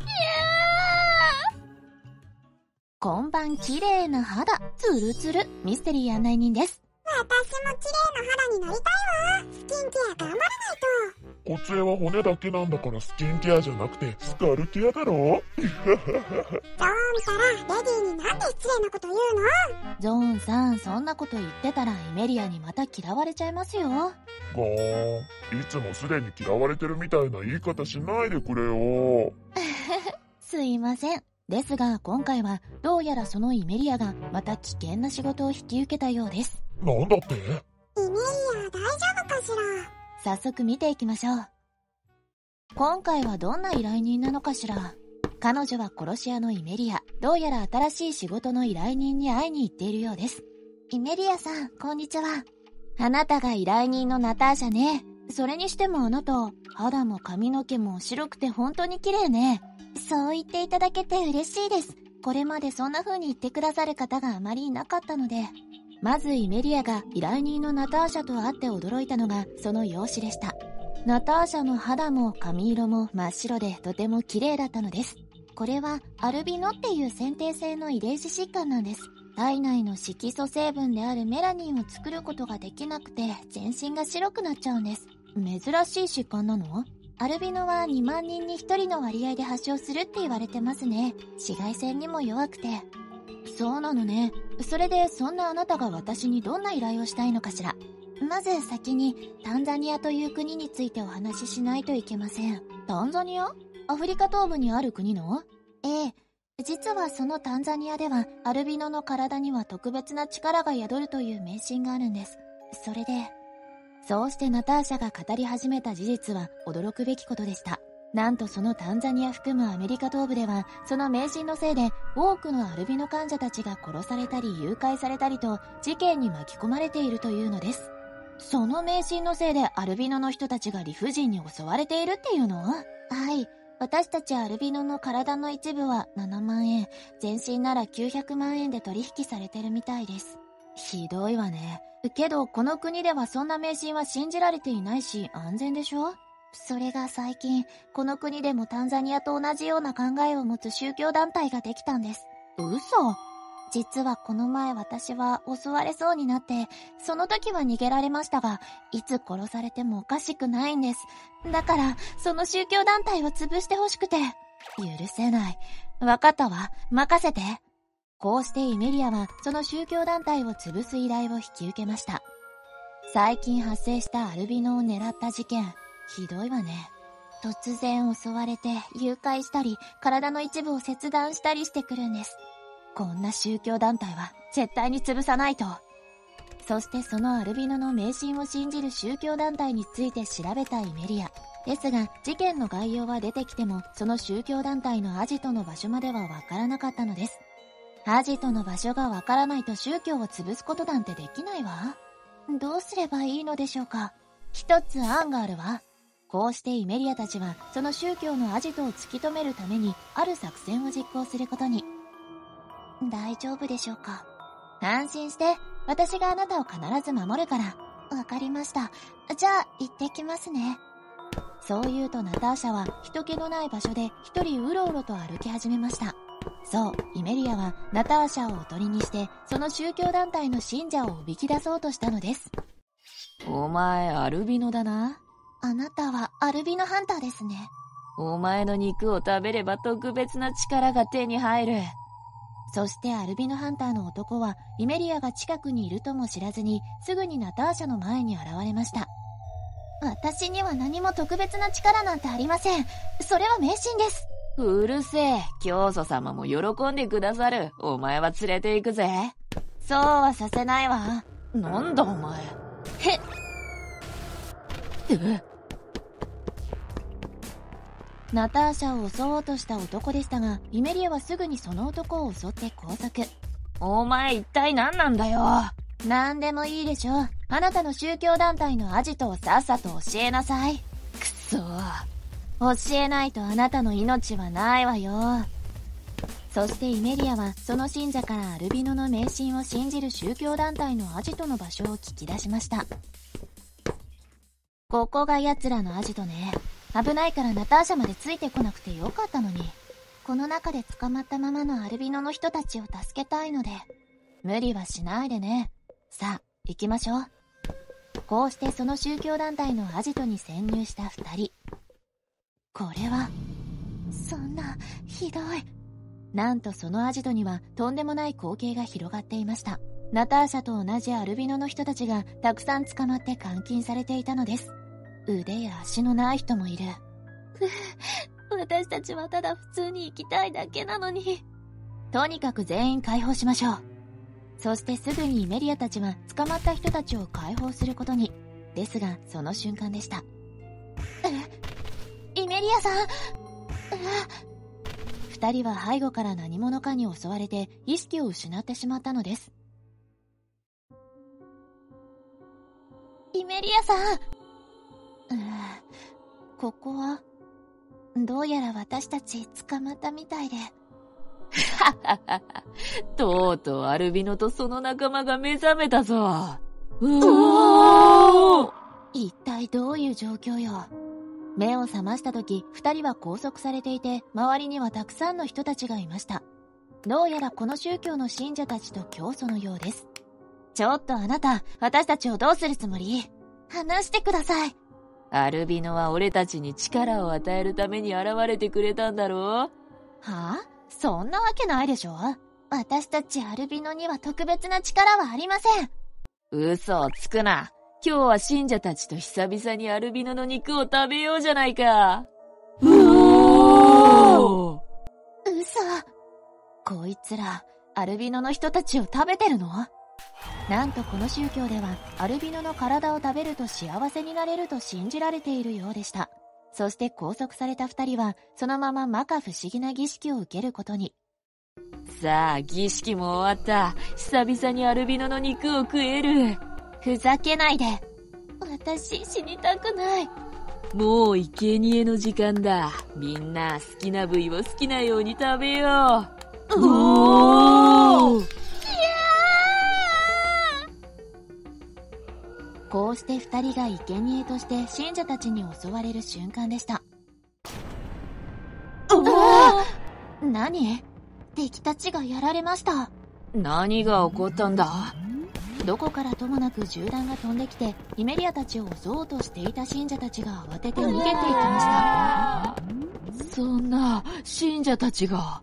今晩綺麗な肌、ツルツル、ミステリー案内人です。 私も綺麗な肌になりたいわ。スキンケア頑張らないと。 こっちは骨だけなんだからスキンケアじゃなくてスカルケアだろ。ゾーン見たらレディーになんで失礼なこと言うの？ ゾーンさん、そんなこと言ってたらイメリアにまた嫌われちゃいますよ。 ゴーン、いつもすでに嫌われてるみたいな言い方しないでくれよ。 すいません。ですが今回はどうやらそのイメリアがまた危険な仕事を引き受けたようです。 なんだって？ イメリア大丈夫かしら？ 早速見ていきましょう。今回はどんな依頼人なのかしら。彼女は殺し屋のイメリア。どうやら新しい仕事の依頼人に会いに行っているようです。 イメリアさん、こんにちは。 あなたが依頼人のナターシャね。それにしてもあなた、肌も髪の毛も白くて本当に綺麗ね。 そう言っていただけて嬉しいです。これまでそんな風に言ってくださる方があまりいなかったので。 まずイメリアが依頼人のナターシャと会って驚いたのがその容姿でした。ナターシャの肌も髪色も真っ白でとても綺麗だったのです。 これはアルビノっていう先天性の遺伝子疾患なんです。体内の色素成分であるメラニンを作ることができなくて全身が白くなっちゃうんです。 珍しい疾患なの？ アルビノはにまんにんにひとりの割合で発症するって言われてますね。紫外線にも弱くて。 そうなのね。それでそんなあなたが私にどんな依頼をしたいのかしら。 まず先にタンザニアという国についてお話ししないといけません。 タンザニア？アフリカ東部にある国の？ ええ。実はそのタンザニアではアルビノの体には特別な力が宿るという迷信があるんです。それで、 そうしてナターシャが語り始めた事実は驚くべきことでした。なんとそのタンザニア含むアメリカ東部ではその迷信のせいで多くのアルビノ患者たちが殺されたり誘拐されたりと事件に巻き込まれているというのです。その迷信のせいでアルビノの人たちが理不尽に襲われているっていうの？ はい。私たちアルビノの体の一部はななまんえん、全身ならきゅうひゃくまんえんで取引されてるみたいです。 ひどいわね。けどこの国ではそんな迷信は信じられていないし安全でしょ？ それが最近、この国でもタンザニアと同じような考えを持つ宗教団体ができたんです。 嘘？ 実はこの前私は襲われそうになって、その時は逃げられましたが、いつ殺されてもおかしくないんです。だから、その宗教団体を潰してほしくて。 許せない。わかったわ。任せて。こうしてイメリアはその宗教団体を潰す依頼を引き受けました。最近発生したアルビノを狙った事件。ひどいわね。 突然襲われて誘拐したり、体の一部を切断したりしてくるんです。 こんな宗教団体は絶対に潰さないと。そしてそのアルビノの迷信を信じる宗教団体について調べたイメリア。ですが事件の概要は出てきてもその宗教団体のアジトの場所まではわからなかったのです。アジトの場所がわからないと宗教を潰すことなんてできないわ。 どうすればいいのでしょうか。 一つ案があるわ。こうしてイメリアたちはその宗教のアジトを突き止めるためにある作戦を実行することに。 大丈夫でしょうか。 安心して、私があなたを必ず守るから。 わかりました。じゃあ行ってきますね。 そう言うとナターシャは人気のない場所で一人うろうろと歩き始めました。そう、イメリアはナターシャをおとりにしてその宗教団体の信者をおびき出そうとしたのです。 お前アルビノだな。 あなたはアルビノハンターですね。 お前の肉を食べれば特別な力が手に入る。 そしてアルビノハンターの男はイメリアが近くにいるとも知らずにすぐにナターシャの前に現れました。 私には何も特別な力なんてありません。それは迷信です。 うるせえ。教祖様も喜んでくださる。お前は連れて行くぜ。 そうはさせないわ。 なんだお前。 へっ。 えナターシャを襲おうとした男でしたが、イメリアはすぐにその男を襲って拘束。 お前一体何なんだよ。 なんでもいいでしょ。あなたの宗教団体のアジトをさっさと教えなさい。 くそ。 教えないとあなたの命はないわよ。そしてイメリアはその信者からアルビノの迷信を信じる宗教団体のアジトの場所を聞き出しました。ここが奴らのアジトね。危ないからナターシャまでついてこなくてよかったのに。 この中で捕まったままのアルビノの人たちを助けたいので。 無理はしないでね。さあ、行きましょう。こうしてその宗教団体のアジトに潜入した二人。これは、 そんな、ひどい。 なんとそのアジトにはとんでもない光景が広がっていました。ナターシャと同じアルビノの人たちがたくさん捕まって監禁されていたのです。腕や足のない人もいる。 私たちはただ普通に生きたいだけなのに。 とにかく全員解放しましょう。そしてすぐにイメリアたちは捕まった人たちを解放することに。ですが、その瞬間でした。 え、イメリアさん。 二人は背後から何者かに襲われて意識を失ってしまったのです。 イメリアさん。 ここは、どうやら私たち捕まったみたいで。 はははは。とうとうアルビノとその仲間が目覚めたぞ。うおー！ 一体どういう状況よ。目を覚ました時、二人は拘束されていて、周りにはたくさんの人たちがいました。どうやらこの宗教の信者たちと教祖のようです。ちょっとあなた、私たちをどうするつもり？ 話してください。 アルビノは俺たちに力を与えるために現れてくれたんだろう？ はあ？そんなわけないでしょ。 私たちアルビノには特別な力はありません。 嘘をつくな。今日は信者たちと久々にアルビノの肉を食べようじゃないか。うおー！ 嘘。 こいつら、アルビノの人たちを食べてるの？なんとこの宗教では、アルビノの体を食べると幸せになれると信じられているようでした。そして拘束された二人は、そのまま摩訶不思議な儀式を受けることに。 さあ、儀式も終わった。久々にアルビノの肉を食える。 ふざけないで。 私、死にたくない。 もう生贄の時間だ。みんな好きな部位を好きなように食べよう。おー！ こうして二人が生贄として信者たちに襲われる瞬間でした。何？ 敵たちがやられました。 何が起こったんだ？ どこからともなく銃弾が飛んできて、イメリアたちを襲おうとしていた信者たちが慌てて逃げていきました。そんな、信者たちが。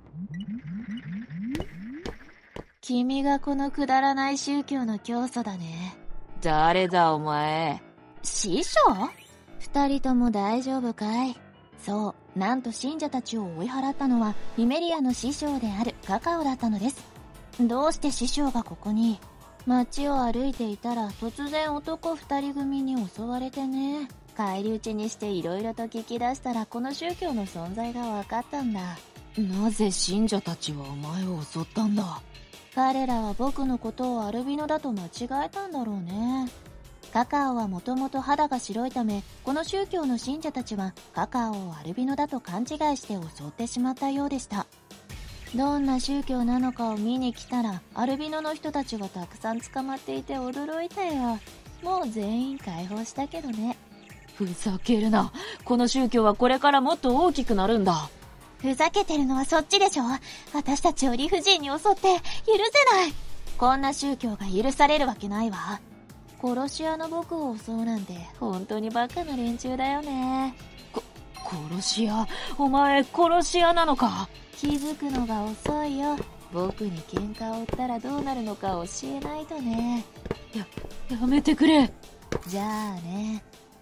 君がこのくだらない宗教の教祖だね。 誰だお前。 師匠？二人とも大丈夫かい？そう、なんと信者たちを追い払ったのはイメリアの師匠であるカカオだったのです。どうして師匠がここに？街を歩いていたら突然男二人組に襲われてね。返り討ちにして色々と聞き出したらこの宗教の存在が分かったんだ。 なぜ信者たちはお前を襲ったんだ？ 彼らは僕のことをアルビノだと間違えたんだろうね。カカオはもともと肌が白いため、この宗教の信者たちはカカオをアルビノだと勘違いして襲ってしまったようでした。どんな宗教なのかを見に来たら、アルビノの人たちがたくさん捕まっていて驚いたよ。もう全員解放したけどね。 ふざけるな。この宗教はこれからもっと大きくなるんだ。 ふざけてるのはそっちでしょ。私たちを理不尽に襲って許せない。こんな宗教が許されるわけないわ。殺し屋の僕を襲うなんて本当にバカな連中だよね。 こ、殺し屋？お前殺し屋なのか？ 気づくのが遅いよ。僕に喧嘩を売ったらどうなるのか教えないとね。 や、やめてくれ。 じゃあね。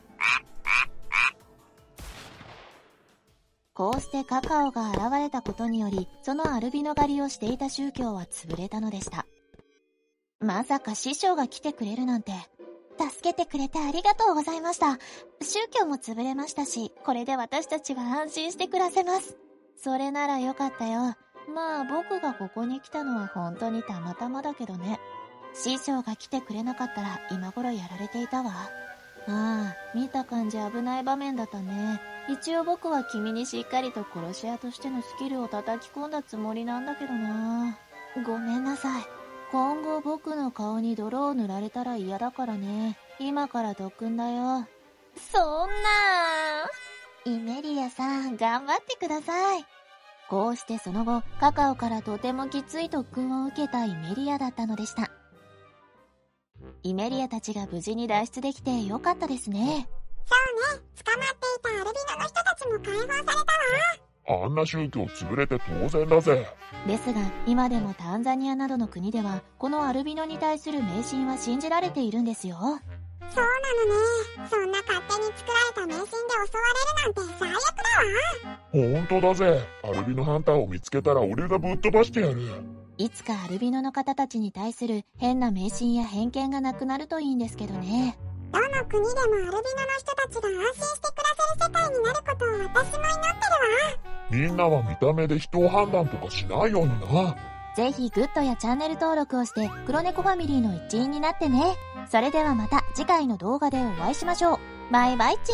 こうしてカカオが現れたことにより、そのアルビノ狩りをしていた宗教は潰れたのでした。まさか師匠が来てくれるなんて。助けてくれてありがとうございました。宗教も潰れましたし、これで私たちは安心して暮らせます。それならよかったよ。まあ僕がここに来たのは本当にたまたまだけどね。師匠が来てくれなかったら今頃やられていたわ。ああ、見た感じ危ない場面だったね。一応僕は君にしっかりと殺し屋としてのスキルを叩き込んだつもりなんだけどな。ごめんなさい。今後僕の顔に泥を塗られたら嫌だからね。今から特訓だよ。そんなイメリアさん、頑張ってください。こうしてその後、カカオからとてもきつい特訓を受けたイメリアだったのでした。イメリアたちが無事に脱出できてよかったですね。 そうね、捕まっていたアルビノの人たちも解放されたわ。 あんな宗教潰れて当然だぜ。 ですが、今でもタンザニアなどの国では、このアルビノに対する迷信は信じられているんですよ。 そうなのね。そんな勝手に作られた迷信で襲われるなんて最悪だわ。 ほんとだぜ。アルビノハンターを見つけたら俺がぶっ飛ばしてやる。 いつかアルビノの方たちに対する変な迷信や偏見がなくなるといいんですけどね。 どの国でもアルビノの人たちが安心して暮らせる世界になることを私も祈ってるわ。 みんなは見た目で人を判断とかしないようにな。 ぜひグッドやチャンネル登録をして黒猫ファミリーの一員になってね。それではまた次回の動画でお会いしましょう。バイバイチ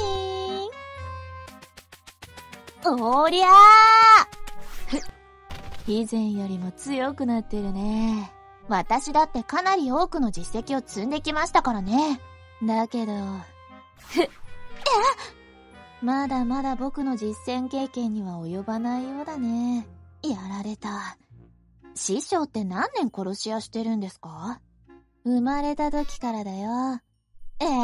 ーン。おりゃー以前よりも強くなってるね。私だってかなり多くの実績を積んできましたからね。だけど、ふっ、まだまだ僕の実践経験には及ばないようだね。やられた。師匠って何年殺し屋してるんですか？生まれた時からだよ。えぇ、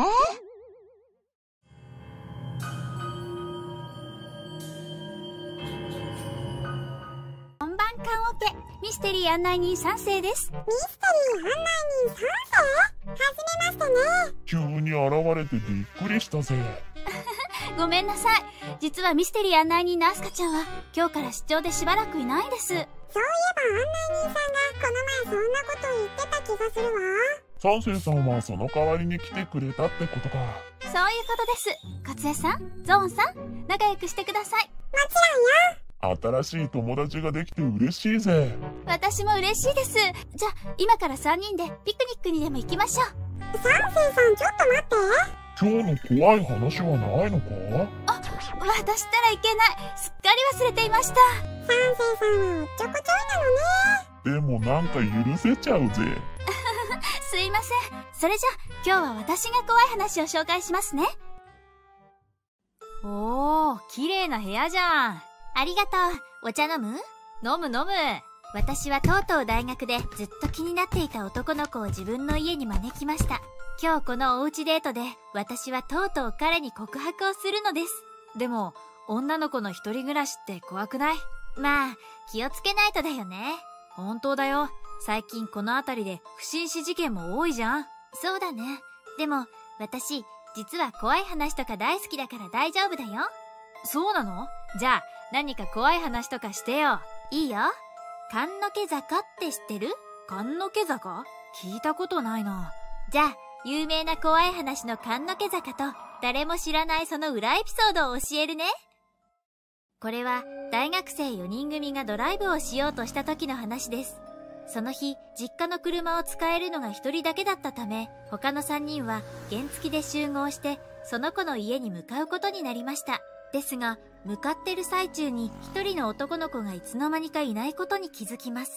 本番棺桶ミステリー案内人さん世です。 ミステリー案内人さん世？はじめましてね。 急に現れてびっくりしたぜ。 ごめんなさい。実はミステリー案内人のアスカちゃんは今日から出張でしばらくいないです。そういえば案内人さんがこの前そんなこと言ってた気がするわ。 三世さんはその代わりに来てくれたってことか。 そういうことです。勝也さん、ゾーンさん、仲良くしてください。 もちろんよ。 新しい友達ができて嬉しいぜ。 私も嬉しいです。じゃあ今からさんにんでピクニックにでも行きましょう。 三世さん、ちょっと待って。 今日の怖い話はないのか？ あ、渡したらいけない。すっかり忘れていました。 三世さんはおっちょこちょいなのね。 でもなんか許せちゃうぜ。 すいません。それじゃあ今日は私が怖い話を紹介しますね。 おー、綺麗な部屋じゃん。 ありがとう。お茶飲む？ 飲む飲む。 私はとうとう大学でずっと気になっていた男の子を自分の家に招きました。今日このおうちデートで私はとうとう彼に告白をするのです。 でも女の子の一人暮らしって怖くない？ まあ気をつけないとだよね。 本当だよ。最近この辺りで不審死事件も多いじゃん。 そうだね。でも私実は怖い話とか大好きだから大丈夫だよ。 そうなの？じゃあ何か怖い話とかしてよ。 いいよ。神の毛坂って知ってる？ 神の毛坂？聞いたことないな。 じゃあ有名な怖い話の神の毛坂と誰も知らないその裏エピソードを教えるね。これは大学生よにん組がドライブをしようとした時の話です。その日実家の車を使えるのがひとりだけだったため、他のさんにんは原付で集合してその子の家に向かうことになりました。ですが向かってる最中にひとりの男の子がいつの間にかいないことに気づきます。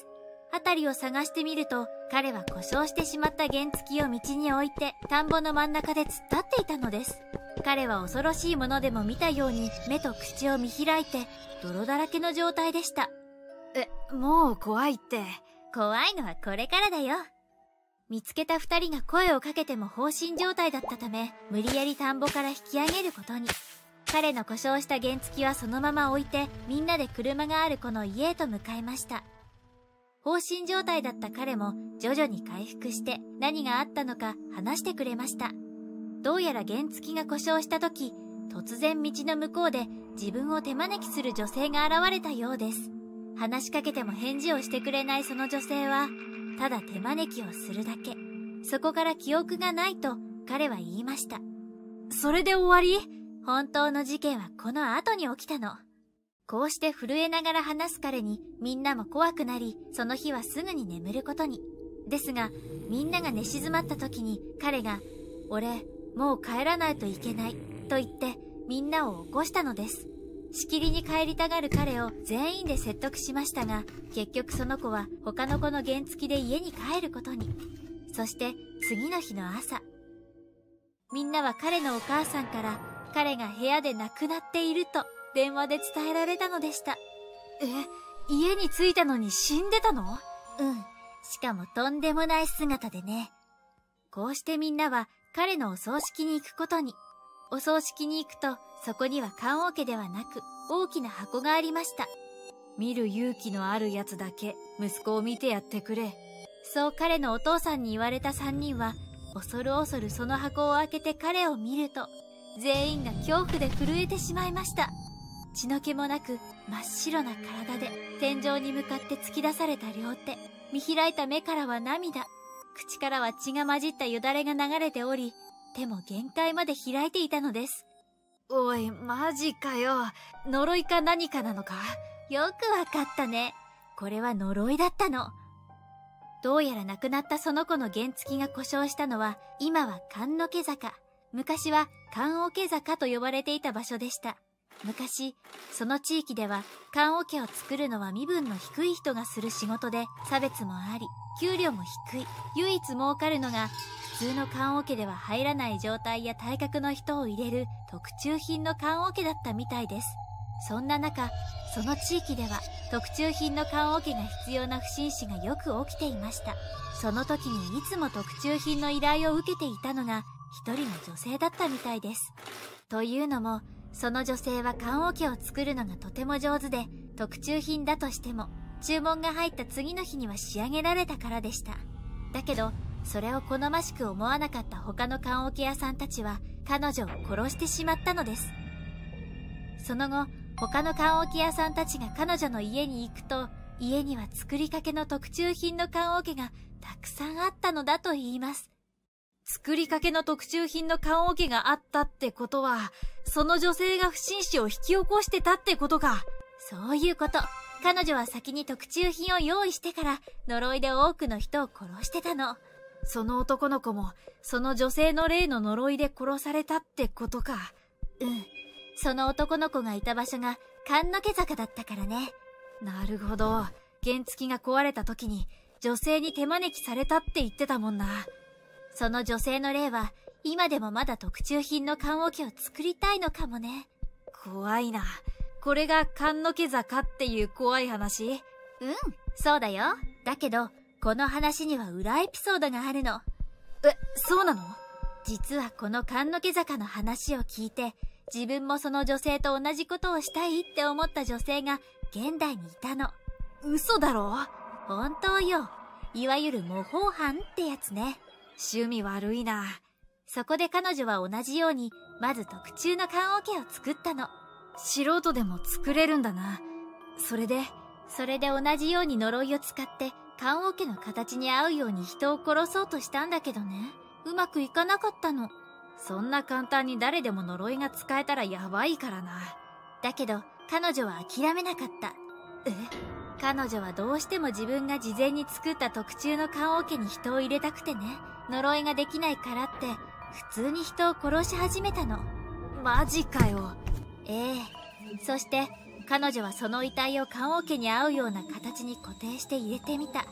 辺りを探してみると、彼は故障してしまった原付を道に置いて田んぼの真ん中で突っ立っていたのです。彼は恐ろしいものでも見たように目と口を見開いて泥だらけの状態でした。 え、もう怖いって。 怖いのはこれからだよ。見つけた二人が声をかけても放心状態だったため、無理やり田んぼから引き上げることに。彼の故障した原付はそのまま置いて、みんなで車がある子の家へと向かいました。放心状態だった彼も徐々に回復して何があったのか話してくれました。どうやら原付が故障した時、突然道の向こうで自分を手招きする女性が現れたようです。話しかけても返事をしてくれないその女性は、ただ手招きをするだけ。そこから記憶がないと彼は言いました。 それで終わり？ 本当の事件はこの後に起きたの。こうして震えながら話す彼にみんなも怖くなり、その日はすぐに眠ることに。ですが、みんなが寝静まった時に彼が、俺、もう帰らないといけない、と言ってみんなを起こしたのです。しきりに帰りたがる彼を全員で説得しましたが、結局その子は他の子の原付で家に帰ることに。そして次の日の朝、みんなは彼のお母さんから彼が部屋で亡くなっていると電話で伝えられたのでした。 え、家に着いたのに死んでたの？ うん。しかもとんでもない姿でね。こうしてみんなは彼のお葬式に行くことに。お葬式に行くと、そこには棺桶ではなく大きな箱がありました。 見る勇気のあるやつだけ息子を見てやってくれ。 そう彼のお父さんに言われた三人は、恐る恐るその箱を開けて彼を見ると、全員が恐怖で震えてしまいました。血の気もなく真っ白な体で天井に向かって突き出された両手、見開いた目からは涙、口からは血が混じったよだれが流れており、手も限界まで開いていたのです。 おい、マジかよ。呪いか何かなのか？ よくわかったね。これは呪いだったの。どうやら亡くなったその子の原付が故障したのは、今は棺桶坂。昔は棺桶坂と呼ばれていた場所でした。昔、その地域では棺桶を作るのは身分の低い人がする仕事で、差別もあり、給料も低い。唯一儲かるのが、普通の棺桶では入らない状態や体格の人を入れる特注品の棺桶だったみたいです。そんな中、その地域では特注品の棺桶が必要な不審死がよく起きていました。その時にいつも特注品の依頼を受けていたのが一人の女性だったみたいです。というのも、その女性は棺桶を作るのがとても上手で、特注品だとしても注文が入った次の日には仕上げられたからでした。だけど、それを好ましく思わなかった他の棺桶屋さんたちは彼女を殺してしまったのです。その後、他の棺桶屋さんたちが彼女の家に行くと、家には作りかけの特注品の棺桶がたくさんあったのだと言います。 作りかけの特注品の棺桶があったってことは、その女性が不審死を引き起こしてたってことか。 そういうこと。彼女は先に特注品を用意してから呪いで多くの人を殺してたの。 その男の子もその女性の霊の呪いで殺されたってことか。 うん。その男の子がいた場所が棺桶坂だったからね。 なるほど。原付が壊れた時に女性に手招きされたって言ってたもんな。 その女性の霊は今でもまだ特注品の棺桶を作りたいのかもね。 怖いな。これが棺桶坂っていう怖い話？うん、 そうだよ。だけど、この話には裏エピソードがあるの。 え、そうなの？ 実はこの棺桶坂の話を聞いて、自分もその女性と同じことをしたいって思った女性が現代にいたの。 嘘だろ？ 本当よ。いわゆる模倣犯ってやつね。 趣味悪いな。 そこで彼女は同じように、まず特注の棺桶を作ったの。 素人でも作れるんだな。それでそれで同じように呪いを使って棺桶の形に合うように人を殺そうとしたんだけどね。うまくいかなかったの。 そんな簡単に誰でも呪いが使えたらやばいからな。 だけど彼女は諦めなかった。 え？ 彼女はどうしても自分が事前に作った特注の棺桶に人を入れたくてね。呪いができないからって普通に人を殺し始めたの。 マジかよ。 ええ。そして彼女はその遺体を棺桶に合うような形に固定して入れてみた。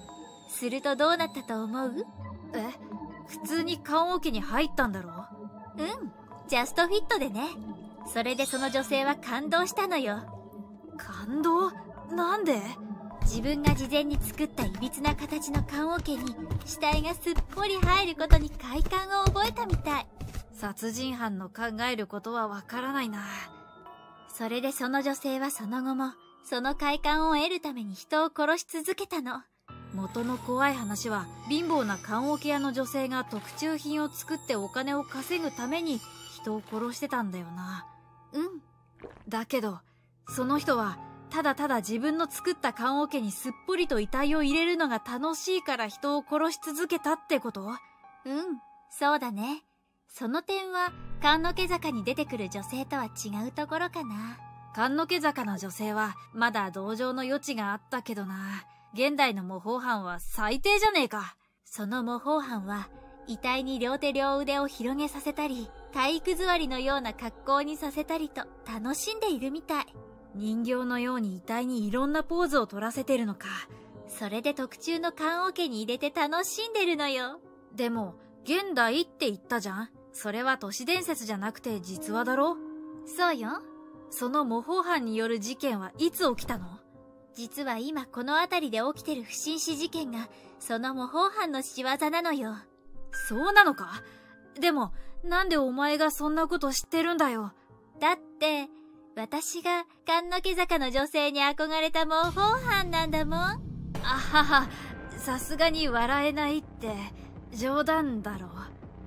するとどうなったと思う？え、普通に棺桶に入ったんだろ？ うん、ジャストフィットでね。それでその女性は感動したのよ。 感動？なんで？ 自分が事前に作ったいびつな形の棺桶に死体がすっぽり入ることに快感を覚えたみたい。 殺人犯の考えることはわからないな。 それでその女性はその後もその快感を得るために人を殺し続けたの。 元の怖い話は貧乏な棺桶屋の女性が特注品を作ってお金を稼ぐために人を殺してたんだよな。 うん。 だけどその人はただただ自分の作った棺桶にすっぽりと遺体を入れるのが楽しいから人を殺し続けたってこと？ うん、そうだね。その点は棺桶坂に出てくる女性とは違うところかな。 棺桶坂の女性はまだ同情の余地があったけどな。現代の模倣犯は最低じゃねえか。 その模倣犯は遺体に両手両腕を広げさせたり体育座りのような格好にさせたりと楽しんでいるみたい。 人形のように遺体にいろんなポーズを取らせてるのか。 それで特注の棺桶に入れて楽しんでるのよ。 でも現代って言ったじゃん。それは都市伝説じゃなくて実話だろ？ そうよ。 その模倣犯による事件はいつ起きたの？ 実は今この辺りで起きてる不審死事件がその模倣犯の仕業なのよ。 そうなのか？でもなんでお前がそんなこと知ってるんだよ。 だって私が棺桶坂の女性に憧れた模倣犯なんだもん。あはは、さすがに笑えないって冗談だろ。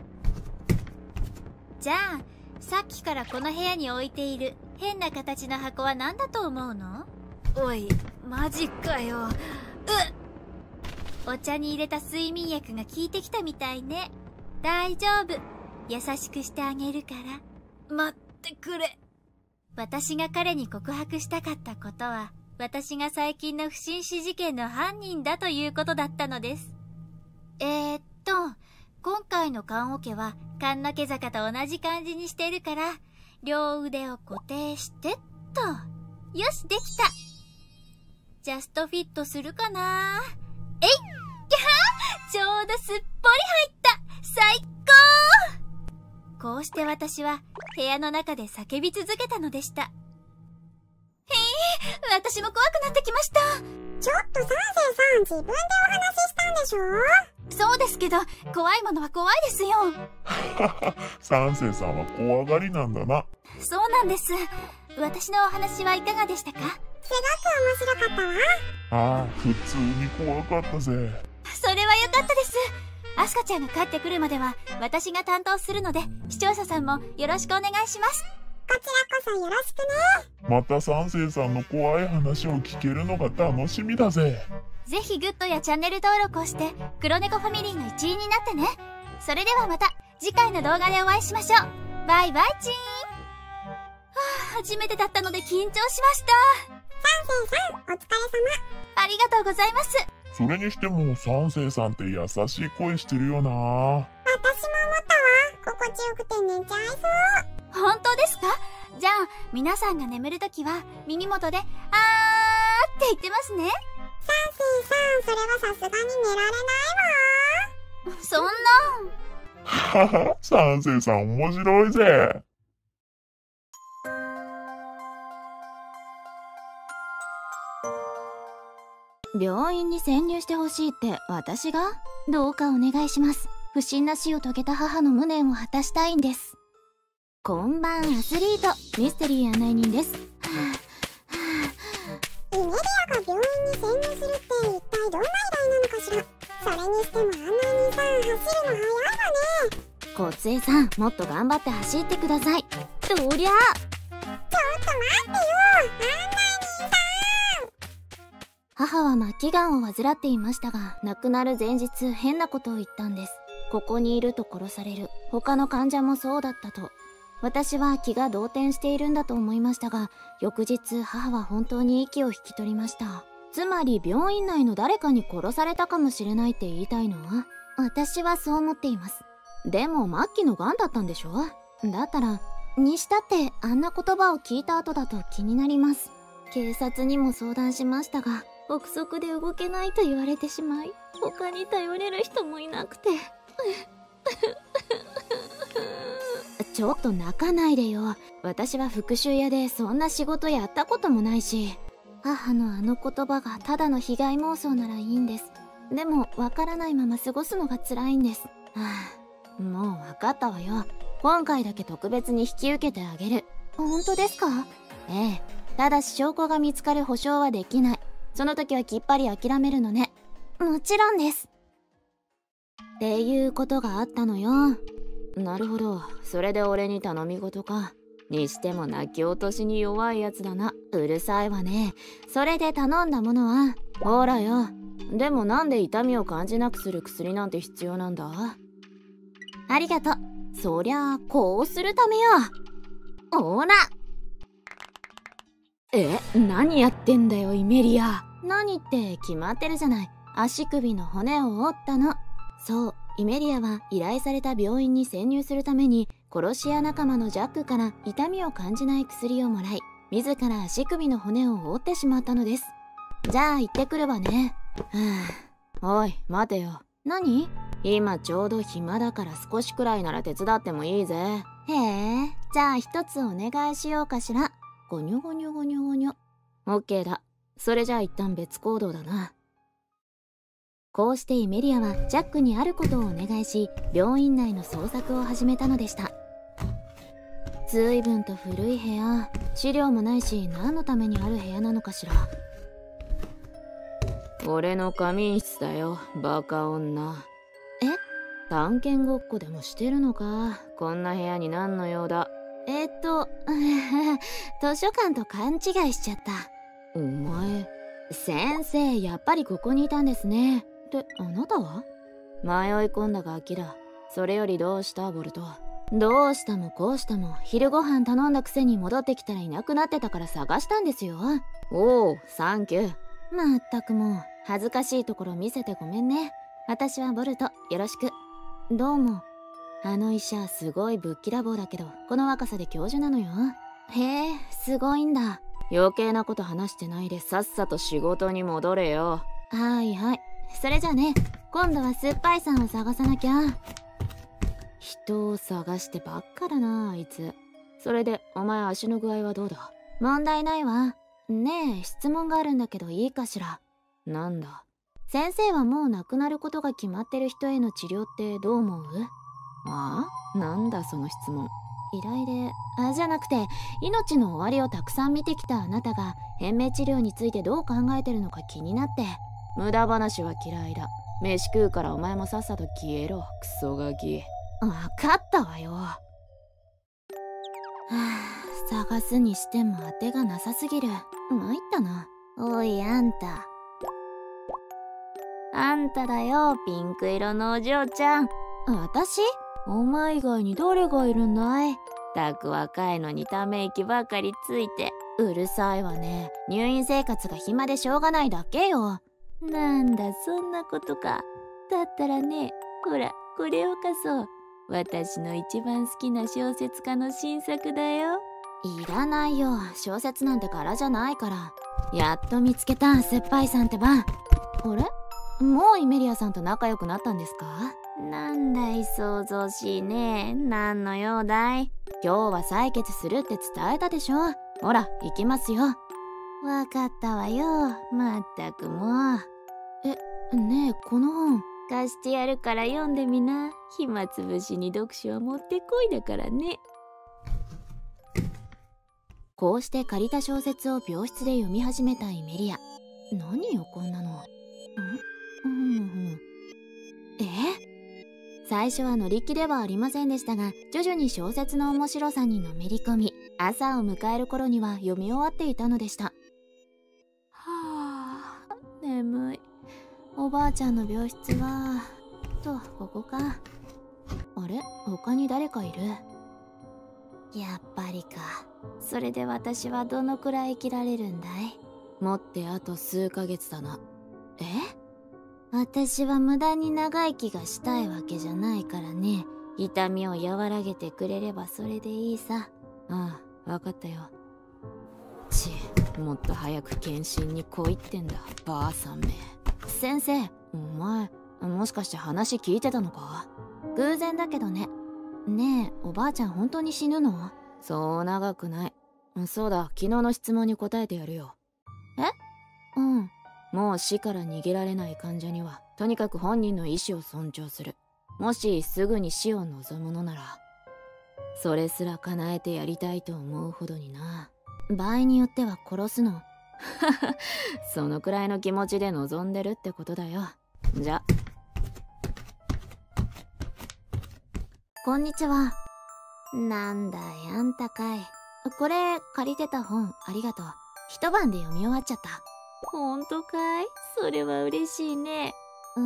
じゃあさっきからこの部屋に置いている変な形の箱は何だと思うの？ おい、マジかよ。 うっ、お茶に入れた睡眠薬が効いてきたみたいね。大丈夫、優しくしてあげるから。 待ってくれ。 私が彼に告白したかったことは私が最近の不審死事件の犯人だということだったのです。えーっと今回の棺桶は棺桶坂と同じ感じにしてるから両腕を固定してっと。よし、できた。ジャストフィットするかな。えい、キャー、ちょうどすっぽり入った。最高。こうして私は部屋の中で叫び続けたのでした。へえ、私も怖くなってきました。 ちょっと三世さん、自分でお話ししたんでしょ？ そうですけど、怖いものは怖いですよ。 三世さんは怖がりなんだな。 そうなんです。私のお話はいかがでしたか？ すごく面白かったわ。 ああ、普通に怖かったぜ。 それは良かったです。アスカちゃんが帰ってくるまでは私が担当するので、視聴者さんもよろしくお願いします。 こちらこそよろしくね。 また三世さんの怖い話を聞けるのが楽しみだぜ。 ぜひグッドやチャンネル登録をして黒猫ファミリーの一員になってね。それではまた次回の動画でお会いしましょう。バイバイチーン。はあ、初めてだったので緊張しました。 三世さん、お疲れ様。 ありがとうございます。 それにしても三世さんって優しい声してるよな。 私も思ったわ。心地よくて寝ちゃいそう。 本当ですか？じゃあ皆さんが眠るときは耳元であーって言ってますね。 三世さん、それはさすがに寝られないわ。 そんはな。 は、三世さん面白いぜ。 病院に潜入してほしいって私が？どうかお願いします。不審な死を遂げた母の無念を果たしたいんです。こんばんアスリート、ミステリー案内人です。はぁ、はぁ。イメリアが病院に潜入するって一体どんな依頼なのかしら。それにしても案内人さん、走るの早いわね。 コツエさん、もっと頑張って走ってください。どりゃ。 ちょっと待ってよ、案内人さん。 母は末期がんを患っていましたが、亡くなる前日変なことを言ったんです。ここにいると殺される。他の患者もそうだったと。私は気が動転しているんだと思いましたが、翌日母は本当に息を引き取りました。つまり病院内の誰かに殺されたかもしれないって言いたいのは？私はそう思っています。でも末期の癌だったんでしょ？だったら、にしたってあんな言葉を聞いた後だと気になります。警察にも相談しましたが、 憶測で動けないと言われてしまい、他に頼れる人もいなくて。ちょっと泣かないでよ。私は復讐屋でそんな仕事やったこともないし。母のあの言葉がただの被害妄想ならいいんです。でもわからないまま過ごすのが辛いんです。はあ、もうわかったわよ。今回だけ特別に引き受けてあげる。本当ですか？ええ。ただし証拠が見つかる保証はできない。その時はきっぱり諦めるのね。もちろんです。っていうことがあったのよ。なるほど。それで俺に頼み事か。にしても泣き落としに弱いやつだな。うるさいわね。それで頼んだものはほらよ。でもなんで痛みを感じなくする薬なんて必要なんだ？ありがとう。そりゃあこうするためよ。ほら。え、何やってんだよイメリア。何って決まってるじゃない。足首の骨を折ったの。そう、イメリアは依頼された病院に潜入するために殺し屋仲間のジャックから痛みを感じない薬をもらい、自ら足首の骨を折ってしまったのです。じゃあ行ってくるわね。はあ、おい待てよ。何？今ちょうど暇だから少しくらいなら手伝ってもいいぜ。へえ、じゃあ一つお願いしようかしら。ゴニョゴニョゴニョゴニョ。オッケーだ。それじゃあ一旦別行動だな。こうしてイメリアはジャックにあることをお願いし、病院内の捜索を始めたのでした。随分と古い部屋、資料もないし何のためにある部屋なのかしら。俺の仮眠室だよ、バカ女。え？探検ごっこでもしてるのか。こんな部屋に何の用だ。えっと図書館と勘違いしちゃった。お前、先生やっぱりここにいたんですね。で、あなたは？迷い込んだガキだ。それよりどうしたボルト。どうしたもこうしたも昼ご飯頼んだくせに戻ってきたらいなくなってたから探したんですよ。おお、サンキュー。まったくもう恥ずかしいところ見せてごめんね。私はボルト、よろしく。どうも。あの医者すごいぶっきらぼうだけどこの若さで教授なのよ。へえ、すごいんだ。余計なこと話してないでさっさと仕事に戻れよ。はいはい。それじゃね、今度は酸っぱいさんを探さなきゃ。人を探してばっかだなあいつ。それでお前足の具合はどうだ？問題ないわ。ねえ、質問があるんだけどいいかしら。なんだ？先生はもう亡くなることが決まってる人への治療ってどう思う？ああ？なんだその質問。依頼で、あ、じゃなくて命の終わりをたくさん見てきたあなたが延命治療についてどう考えてるのか気になって。無駄話は嫌いだ。飯食うからお前もさっさと消えろ、クソガキ。わかったわよ。はあ、探すにしても当てがなさすぎる。参ったな。おいあんた。あんただよ、ピンク色のお嬢ちゃん。私？お前以外に誰がいるんだい？たく若いのにため息ばかりついて。うるさいわね。入院生活が暇でしょうがないだけよ。なんだそんなことか。だったらね、ほらこれを貸そう。私の一番好きな小説家の新作だよ。いらないよ、小説なんて柄じゃないから。やっと見つけた、酸っぱいさんってば。あれ？もうイメリアさんと仲良くなったんですか？なんだい、想像しいね。何の用だい？今日は採血するって伝えたでしょ。ほら行きますよ。わかったわよ。まったくもう。え、ねえ、この本貸してやるから読んでみな。暇つぶしに読書はもってこいだからね。こうして借りた小説を病室で読み始めたイメリア。何よこんなの。ん？うんうん。え？最初は乗り気ではありませんでしたが、徐々に小説の面白さにのめり込み、朝を迎える頃には読み終わっていたのでした。はあ、眠い。おばあちゃんの病室はと、ここか。あれ？他に誰かいる？やっぱりか。それで私はどのくらい生きられるんだい？もってあと数ヶ月だな。え？私は無駄に長生きがしたいわけじゃないからね。痛みを和らげてくれればそれでいいさ。ああ、わかったよ。ち、 もっと早く検診に来いってんだ、ばあさんめ。先生、お前もしかして話聞いてたのか？偶然だけどね。ねえ、おばあちゃん本当に死ぬの？そう長くない。そうだ、昨日の質問に答えてやるよ。え？うん。もう死から逃げられない患者にはとにかく本人の意思を尊重する。もしすぐに死を望むのならそれすら叶えてやりたいと思うほどにな。場合によっては殺すの。そのくらいの気持ちで望んでるってことだよ。じゃ。こんにちは。なんだいあんたかい。これ借りてた本ありがとう。一晩で読み終わっちゃった。ほんとかい？それは嬉しいね。うん。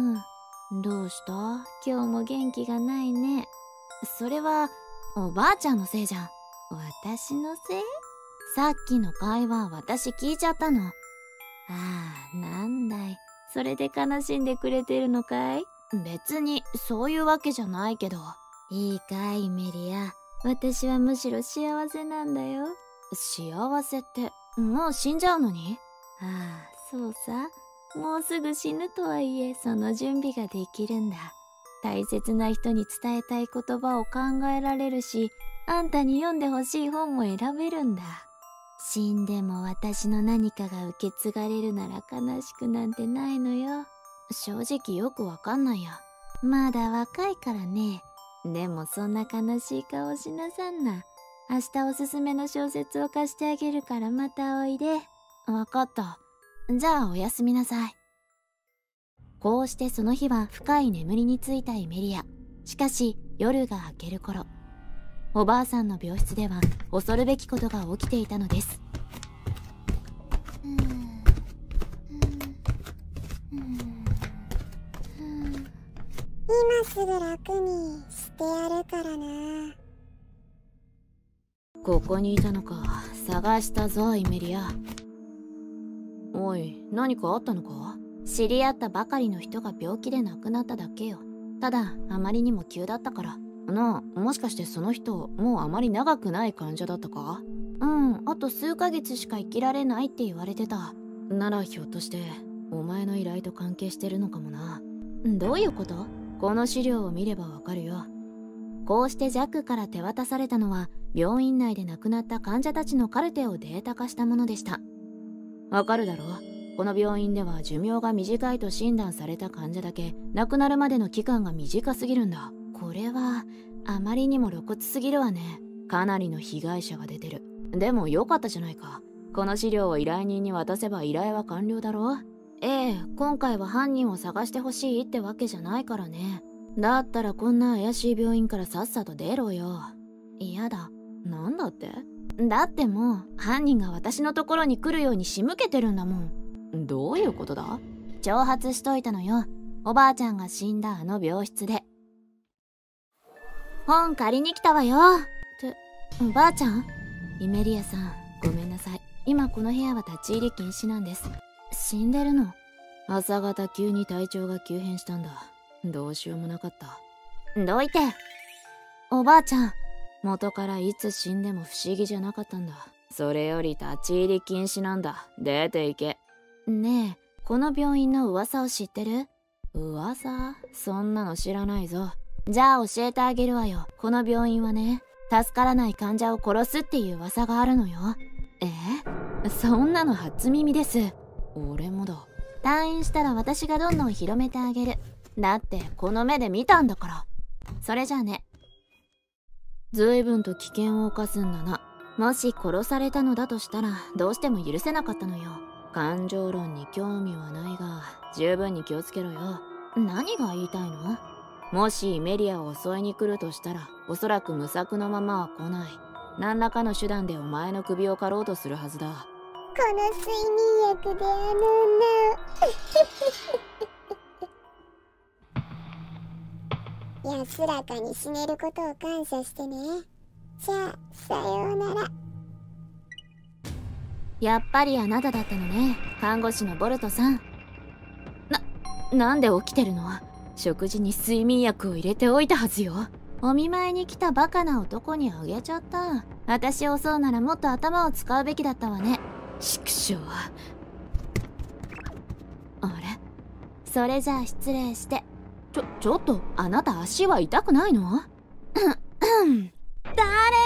どうした？今日も元気がないね。それはおばあちゃんのせいじゃん。私のせい？さっきの会話私聞いちゃったの。ああ、なんだい。それで悲しんでくれてるのかい？別にそういうわけじゃないけど。いいかいメリア。私はむしろ幸せなんだよ。幸せってもう死んじゃうのに？ああ、そうさ。もうすぐ死ぬとはいえその準備ができるんだ。大切な人に伝えたい言葉を考えられるし、あんたに読んでほしい本も選べるんだ。死んでも私の何かが受け継がれるなら悲しくなんてないのよ。正直よくわかんないや。まだ若いからね。でもそんな悲しい顔しなさんな。明日おすすめの小説を貸してあげるからまたおいで。わかった。じゃあおやすみなさい。こうしてその日は深い眠りについたエメリア。しかし夜が明ける頃、おばあさんの病室では恐るべきことが起きていたのです。 今すぐ楽にしてやるからな。 ここにいたのか。探したぞエメリア。おい、何かあったのか？知り合ったばかりの人が病気で亡くなっただけよ。ただあまりにも急だったから。なあ、もしかしてその人もうあまり長くない患者だったか？うん、あと数ヶ月しか生きられないって言われてた。ならひょっとしてお前の依頼と関係してるのかもな。どういうこと？この資料を見ればわかるよ。こうしてジャックから手渡されたのは病院内で亡くなった患者たちのカルテをデータ化したものでした。わかるだろう？この病院では寿命が短いと診断された患者だけ亡くなるまでの期間が短すぎるんだ。これはあまりにも露骨すぎるわね。かなりの被害者が出てる。でもよかったじゃないか。この資料を依頼人に渡せば依頼は完了だろう。ええ、今回は犯人を探してほしいってわけじゃないからね。だったらこんな怪しい病院からさっさと出ろよ。嫌だ。なんだって？だってもう犯人が私のところに来るように仕向けてるんだもん。どういうことだ？挑発しといたのよ。おばあちゃんが死んだあの病室で。本借りに来たわよ。って、おばあちゃん？イメリアさん、ごめんなさい。今この部屋は立ち入り禁止なんです。死んでるの？朝方急に体調が急変したんだ。どうしようもなかった。どいて。おばあちゃん、元からいつ死んでも不思議じゃなかったんだ。それより立ち入り禁止なんだ。出て行け。ねえ、この病院の噂を知ってる？噂？そんなの知らないぞ。じゃあ教えてあげるわよ。この病院はね、助からない患者を殺すっていう噂があるのよ。え？そんなの初耳です。俺もだ。退院したら私がどんどん広めてあげる。だってこの目で見たんだから。それじゃあね。随分と危険を冒すんだな。もし殺されたのだとしたらどうしても許せなかったのよ。感情論に興味はないが十分に気をつけろよ。何が言いたいの？もしメリアを襲いに来るとしたらおそらく無策のままは来ない。何らかの手段でお前の首を刈ろうとするはずだ。 この睡眠薬であのな安らかに死ねることを感謝してね。じゃあさようなら。 やっぱりあなただったのね、看護師のボルトさん。な、なんで起きてるの？食事に睡眠薬を入れておいたはずよ。お見舞いに来たバカな男にあげちゃった。私を襲うならもっと頭を使うべきだったわね。 畜生。あれ？それじゃあ失礼して。ちょ、ちょっと、あなた足は痛くないの？誰か助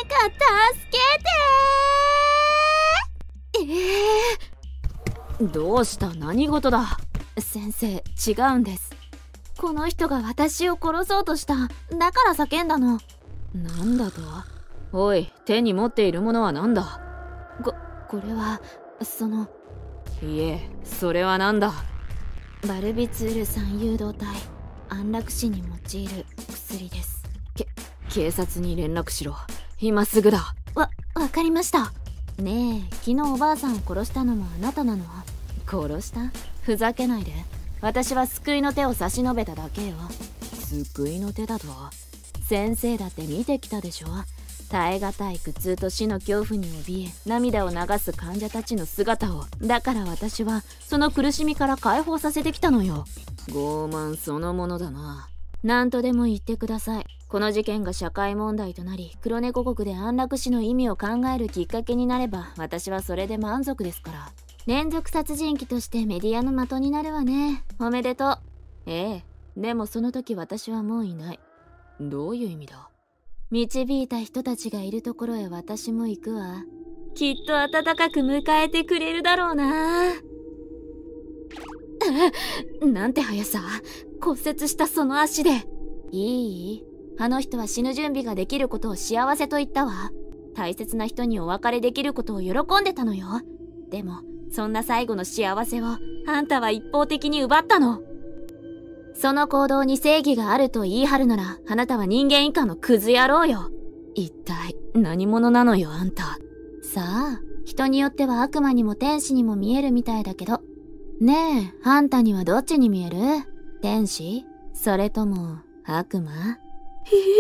けてー。えー、どうした？何事だ？先生、違うんです。この人が私を殺そうとした。だから叫んだの。なんだと？おい、手に持っているものは何だ？こ、これは、その…いえ、それは何だ？バルビツール酸誘導体。安楽死に用いる薬です。け、警察に連絡しろ。今すぐだ。わ、わかりました。ねえ、昨日おばあさんを殺したのもあなたなの？殺した？ふざけないで。私は救いの手を差し伸べただけよ。救いの手だと？先生だって見てきたでしょ。耐え難い苦痛と死の恐怖に怯え涙を流す患者たちの姿を。だから私はその苦しみから解放させてきたのよ。傲慢そのものだな。何とでも言ってください。この事件が社会問題となり黒猫国で安楽死の意味を考えるきっかけになれば私はそれで満足ですから。連続殺人鬼としてメディアの的になるわね。おめでとう。ええ、でもその時私はもういない。どういう意味だ？導いた人たちがいるところへ私も行くわ。きっと温かく迎えてくれるだろうな。なんて速さ。骨折したその足で。いい？あの人は死ぬ準備ができることを幸せと言ったわ。大切な人にお別れできることを喜んでたのよ。でもそんな最後の幸せをあんたは一方的に奪ったの。その行動に正義があると言い張るならあなたは人間以下のクズ野郎よ。一体何者なのよあんた。さあ、人によっては悪魔にも天使にも見えるみたいだけど。ねえ、あんたにはどっちに見える？天使？それとも悪魔？へへ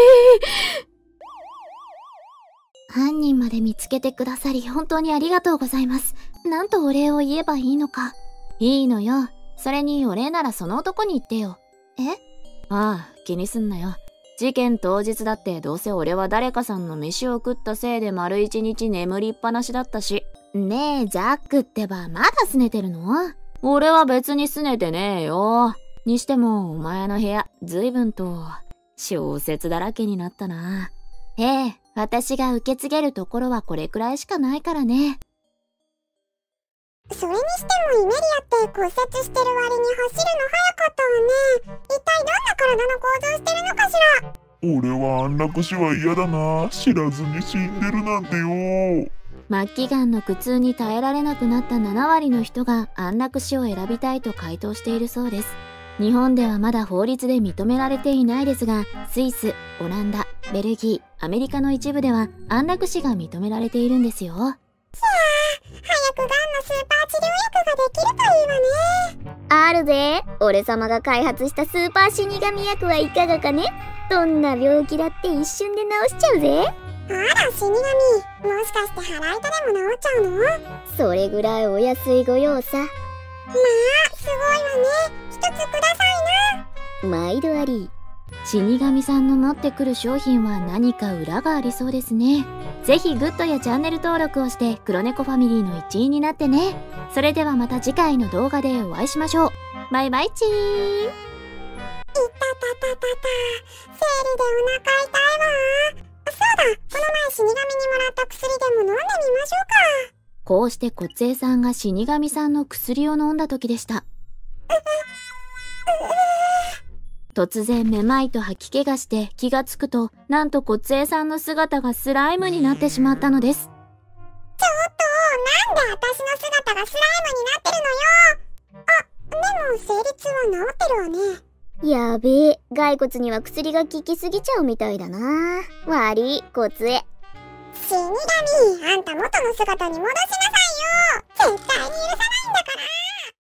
犯人まで見つけてくださり本当にありがとうございます。なんとお礼を言えばいいのか。いいのよ。それにお礼ならその男に言ってよ。え？ああ、気にすんなよ。事件当日だってどうせ俺は誰かさんの飯を食ったせいで丸一日眠りっぱなしだったし。ねえ、ジャックってばまだ拗ねてるの？俺は別に拗ねてねえよ。にしてもお前の部屋随分と小説だらけになったな。ええ、私が受け継げるところはこれくらいしかないからね。 それにしてもイメリアって骨折してる割に走るの早かったわね。一体どんな体の構造してるのかしら。 俺は安楽死は嫌だな。知らずに死んでるなんてよ。 末期がんの苦痛に耐えられなくなったななわりの人が安楽死を選びたいと回答しているそうです。日本ではまだ法律で認められていないですが、スイス、オランダ、ベルギー、アメリカの一部では安楽死が認められているんですよ。 ひゃあ、早くがんのスーパー治療薬ができるといいわね。 あるぜ。俺様が開発したスーパー死神薬はいかがかね。どんな病気だって一瞬で治しちゃうぜ。 あら、死神。もしかして腹痛でも治っちゃうの？ それぐらいお安いご用さ。 まあ、すごいわね。一つくださいな。 毎度あり。 死神さんの持ってくる商品は何か裏がありそうですね。ぜひグッドやチャンネル登録をして黒猫ファミリーの一員になってね。それではまた次回の動画でお会いしましょう。バイバイチー。いたたたたた。生理でお腹痛いわ。そうだ、この前死神にもらった薬でも飲んでみましょうか。 こうしてコツエさんが死神さんの薬を飲んだ時でした。突然めまいと吐き気がして気がつくと、なんとコツエさんの姿がスライムになってしまったのです。ちょっと、なんで私の姿がスライムになってるのよ。あ、でも生理痛は治ってるわね。 やべえ、骸骨には薬が効きすぎちゃうみたいだな。悪い、コツエ。 死神、あんた元の姿に戻しなさい。